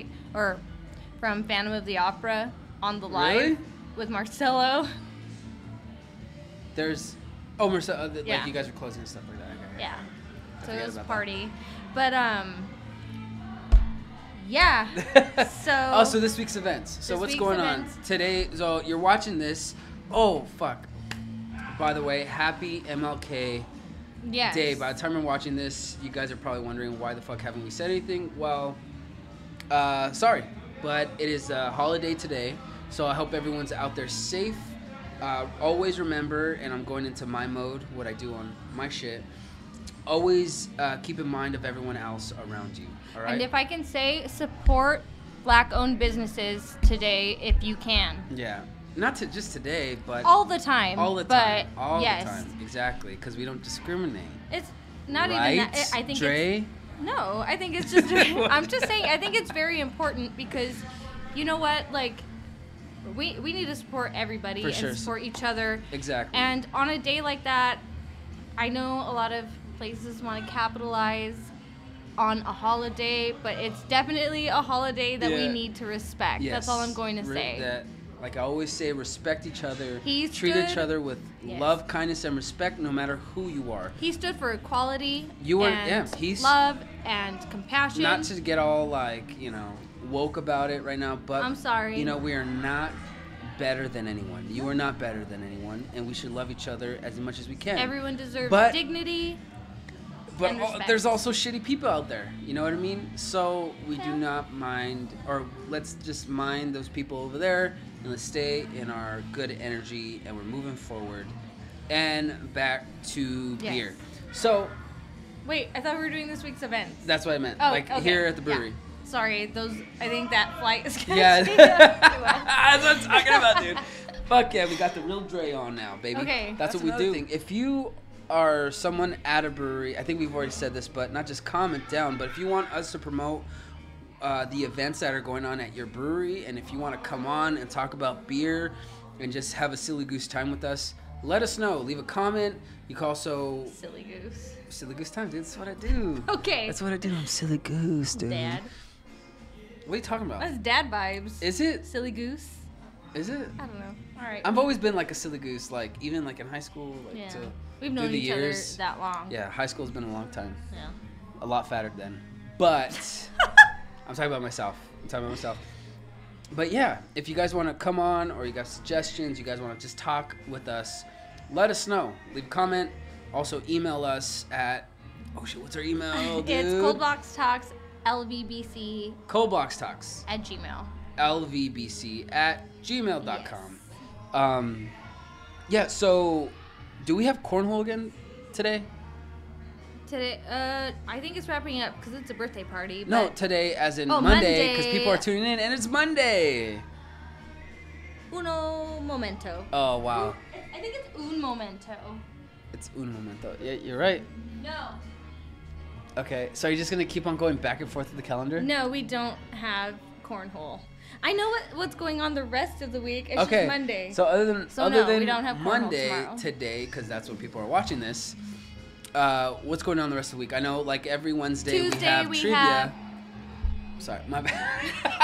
from Phantom of the Opera on the live Really? with Marcelo. There's. Oh, Marcel. Yeah. Like you guys are closing and stuff like that. Okay. Yeah. So forget it was a about party. But yeah. So Oh, so this week's events. So This what's week's going events. on today? So you're watching this. Oh fuck. By the way, happy MLK yes. Day. By the time you're watching this, you guys are probably wondering why the fuck haven't we said anything? Well, sorry, but it is a holiday today, so I hope everyone's out there safe. Always remember, and I'm going into my mode, what I do on my shit. Always keep in mind of everyone else around you. All right. And if I can say, support Black-owned businesses today if you can. Yeah. Not to just today, but All the time. all the time. But All yes, the time. Exactly, because we don't discriminate. it's not right? even that. I think Dre? it's no. I think it's just. I'm just saying. I think it's very important because, you know what? Like, we need to support everybody For and sure. support each other. Exactly. And on a day like that, I know a lot of places want to capitalize on a holiday, but it's definitely a holiday that we Yeah. need to respect. That's all I'm going to say. Like I always say, respect each other. He Treat each stood- other with Yes. love, kindness, and respect, no matter who you are. He stood for equality You were- and yeah, he's- love and compassion. Not to get all like woke about it right now, but I'm sorry. We are not better than anyone. You are not better than anyone, and we should love each other as much as we can. Everyone deserves But- dignity. But and respect. there's also shitty people out there. You know what I mean? So we do Yeah. not mind, or let's just mind those people over there, and let's stay in our good energy, and we're moving forward. And back to Yes. beer. So Wait, I thought we were doing this week's events. that's what I meant. Oh, like okay. here at the Yeah. brewery. Sorry, I think that flight is gonna Yeah. take us to us. That's what I'm talking about, dude. Fuck yeah, we got the real Dre on now, baby. Okay. That's what we another do. thing. If you are someone at a brewery, I think we've already said this, but not just comment down, but if you want us to promote the events that are going on at your brewery, and if you want to come on and talk about beer and just have a silly goose time with us, let us know. Leave a comment. You can also Silly goose. silly goose time, dude. That's what I do. Okay. That's what I do. I'm silly goose, dude. Dad. What are you talking about? That's dad vibes. Is it? Silly goose. Is it? I don't know. All right. I've always been like a silly goose, like even like in high school, like yeah. to We've through known the each years. other that long. Yeah, high school's been a long time. Yeah. A lot fatter then. But I'm talking about myself. But yeah, if you guys want to come on or you got suggestions, you guys want to just talk with us, let us know. Leave a comment. Also email us at what's our email, dude? It's Coldbox LVBC Coldbox Talks. at Gmail. lvbc@gmail.com. Yeah, so do we have cornhole again today? Today, I think it's wrapping up because it's a birthday party. No, But today as in Oh, Monday, because Monday. people are tuning in and it's Monday. Uno momento. Oh, wow. I think it's un momento. It's un momento. Yeah, you're right. No. Okay, so you're just going to keep on going back and forth with the calendar? No, we don't have cornhole. I know what's going on the rest of the week. It's Okay. just Monday. So other than no, we don't have cornhole Monday tomorrow. today, because that's when people are watching this, what's going on the rest of the week? I know like every Wednesday we Tuesday have we trivia. have- Sorry, my bad.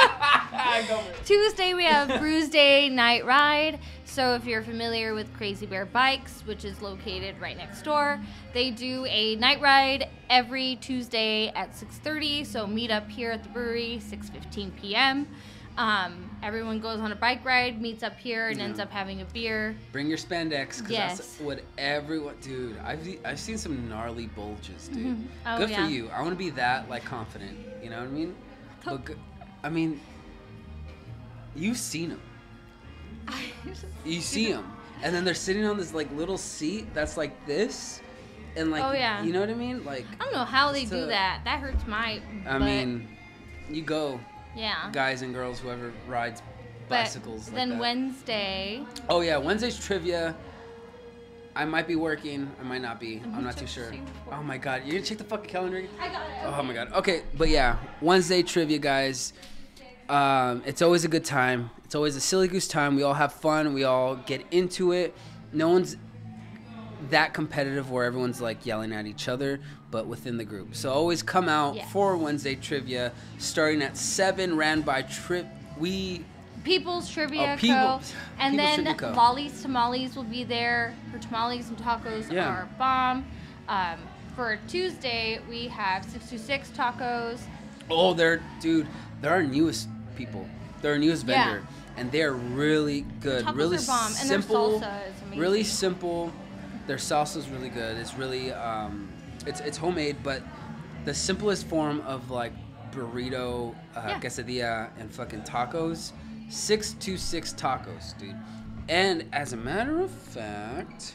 Tuesday we have Brews Day Night Ride. So if you're familiar with Crazy Bear Bikes, which is located right next door, they do a night ride every Tuesday at 6:30. So meet up here at the brewery 6:15 p.m. Everyone goes on a bike ride, meets up here, and ends Yeah. up having a beer. Bring your spandex, because that's Yes. what everyone. Dude, I've seen some gnarly bulges, dude. Mhm. Oh, Good yeah. for you. I want to be that like confident. You know what I mean? But I mean, you've seen them. You see them, and then they're sitting on this like little seat that's like this, and like Oh, yeah. you know what I mean? Like I don't know how they Just do to- that. That hurts my I butt. mean, you go, Yeah. guys and girls, whoever rides But bicycles. like then that. Wednesday, Oh yeah, Wednesday's trivia. I might be working. I might not be. I'm not too check sure. the sheet. Oh my god, you gonna check the fucking calendar? I got it. Oh my god. Okay, but yeah, Wednesday trivia, guys. It's always a good time. It's always a silly goose time. We all have fun. We all get into it. No one's that competitive where everyone's like yelling at each other, but within the group. So always come out Yes. for Wednesday trivia, starting at 7. Ran by People's Trivia Oh, People- Co. And People's then Trivia Co. Lolly's Tamales will be there. Her tamales and tacos Yeah. are bomb. For Tuesday, we have 626 tacos. Oh, they're our newest people. They're our newest Yeah. vendor, and they're really good. Tacos really are bomb, and simple. their salsa is amazing. Really simple. Their salsa's really good. It's really it's homemade, but the simplest form of like burrito, Yeah. quesadilla, and fucking tacos. 626 tacos, dude. And as a matter of fact,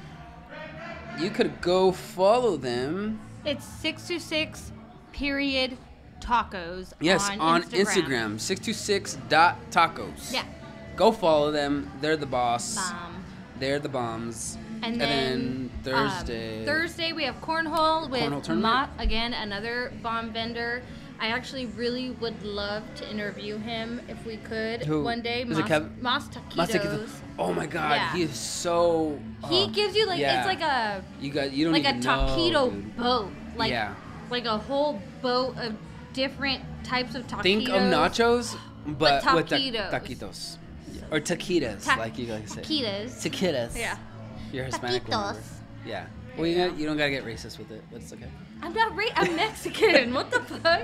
you could go follow them. It's 626 period tacos. Yes, on Instagram. Instagram, 626.tacos. Yeah. Go follow them. They're the boss. They're the bombs. And then Thursday. Thursday we have cornhole with Cornhole tournament? again, another bomb vendor. I actually really would love to interview him if we could Who? one day. Is it Kev? Mas Taquitos. Oh my God, Yeah. he is so. He gives you like yeah. it's like a You don't like a even know, taquito dude. boat, like Yeah. like a whole boat of different types of taquitos. Think of nachos, but with taquitos. taquitos. Or taquitas, like you guys say. Taquitas. Taquitas. Yeah. You're Hispanic. Taquitos. Remember. Yeah. Well, you don't gotta get racist with it. It's okay. I'm not I'm Mexican. What the fuck?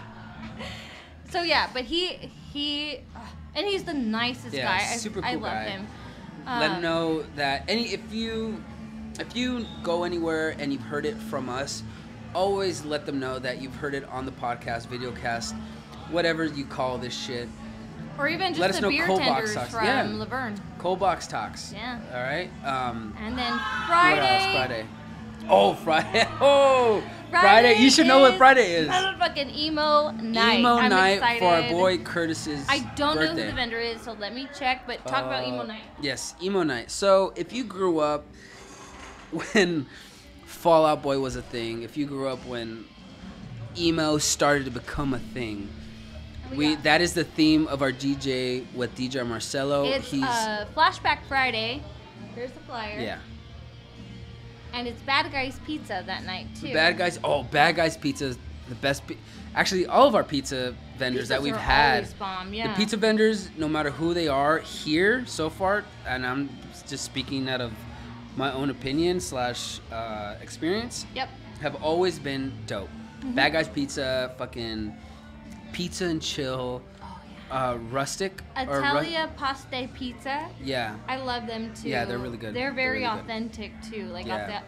So yeah, but he and he's the nicest Yeah, guy. super I cool love guy. him. Let him know that if you go anywhere and you've heard it from us, always let them know that you've heard it on the podcast, videocast, whatever you call this shit. Or even Let just us the know beer Cold Box tenders Talks. from Yeah. Laverne. Cold Box Talks. Yeah. All right. And then What else? Friday. Oh, Friday. Oh, Friday. Friday You should know what is Friday is. Motherfucking emo night. Emo I'm night excited. for our boy Curtis's I don't know birthday. who the vendor is, so let me check. But talk about emo night. Yes, emo night. So if you grew up when Fall Out Boy was a thing, if you grew up when emo started to become a thing, that is the theme of our DJ with DJ Marcelo. It's Flashback Friday. Here's the flyer. Yeah. And it's Bad Guys Pizza that night too. Bad Guys Pizza is the best. Actually, all of our pizza vendors that Pizzas we've are had, always bomb, yeah. the pizza vendors, no matter who they are here so far, and I'm just speaking out of my own opinion / experience, Yep. have always been dope. Mm-hmm. Bad Guys Pizza, fucking Pizza and Chill, Rustic. Italia Paste Pizza. Yeah. I love them too. Yeah, they're really good. They're very They're really good. authentic too. Like Yeah.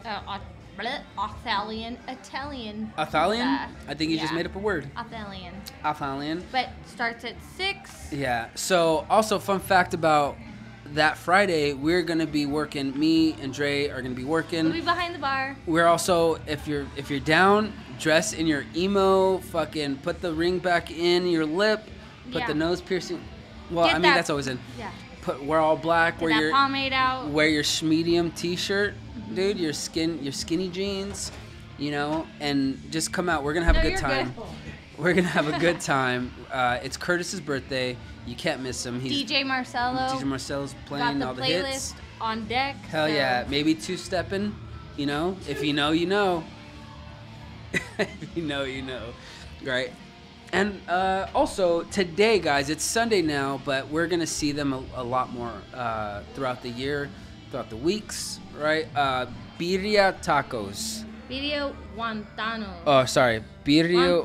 Italian. Italian? pizza. I think you just Yeah. made up a word. Italian. Italian. But starts at 6. Yeah. So also fun fact about that Friday, we're gonna be working. Me and Dre are gonna be working. We'll be behind the bar. We're also, if you're down, dress in your emo. Fucking put the ring back in your lip. Put Yeah. the nose piercing. Well, Get I mean that- that's always in. Yeah. Wear all black. Get that pomade out. Wear your schmedium t-shirt, dude. Your skinny jeans, and just come out. We're gonna have a good you're time. good. We're gonna have a good time. It's Curtis's birthday. You can't miss him. DJ Marcelo. DJ Marcelo's got playing the all the playlist hits. on deck. Hell so- yeah. Maybe two-stepping, If you know, you know. If you know, you know. Right? And also, today, guys, it's Sunday now, but we're going to see them a lot more throughout the year, throughout the weeks, right? Birria Tacos. Video Guantano. Oh, sorry. Birria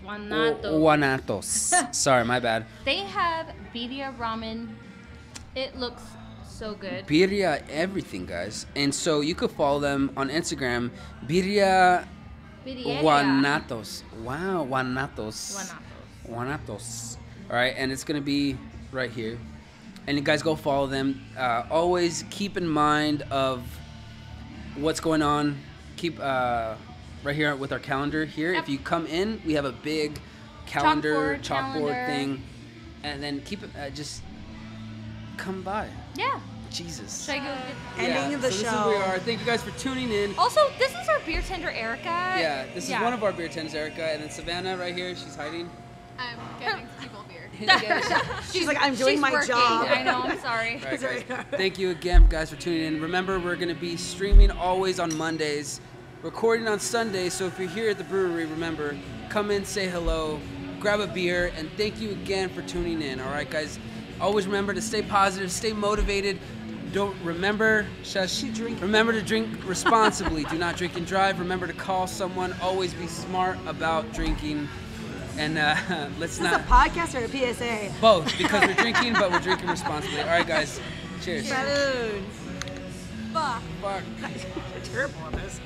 Guanatos. Guanatos. Sorry, my bad. They have birria ramen. It looks so good. Birria everything, guys. And so you could follow them on Instagram, Birria Birria. Guanatos. Wow, Guanatos. Guanatos. Guanatos. All right, and it's going to be right here. And you guys go follow them. Always keep in mind of what's going on. Keep right here with our calendar here. Yep. If you come in, we have a big chalkboard calendar. thing. And then keep it, just come by. Yeah. Jesus. Should I go get... Ending the so This is show. where we are. Thank you guys for tuning in. Also, this is our beer tender, Erica. Yeah, this is one of our beer tents, Erica, and then Savannah right here. She's hiding. I'm getting people beer. She's like, I'm doing She's my working. job. I know, I'm sorry. All right, guys. Thank you again, guys, for tuning in. Remember, we're going to be streaming always on Mondays, recording on Sundays. So if you're here at the brewery, remember, come in, say hello, grab a beer, and thank you again for tuning in. All right, guys. Always remember to stay positive, stay motivated. Remember to drink responsibly. Do not drink and drive. Remember to call someone. Always be smart about drinking. And let's Is this not a podcast or a PSA? both, because we're drinking, but we're drinking responsibly. All right, guys. Cheers. Salud. Fuck. Fuck. You're terrible at this.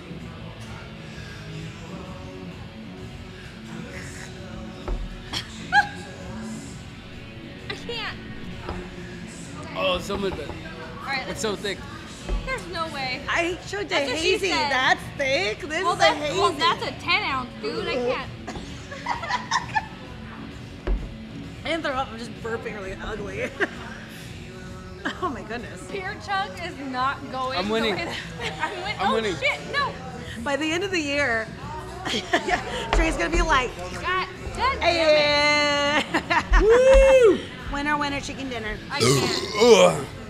I can't. Oh, so much. All right, It's so thick. there's no way. I showed the That's what she hazy. said. That's thick. This Well, is a hazy. that's a 10 ounce, dude. I can't. I didn't throw up. I'm just burping really ugly. Oh my goodness. Beer chug is not going. I'm winning. the way that- I'm winning. I'm Oh winning. shit! No. By the end of the year, Trey's gonna be like, God, God damn hey. Woo! Winner, winner, chicken dinner. it. I can't. Ugh.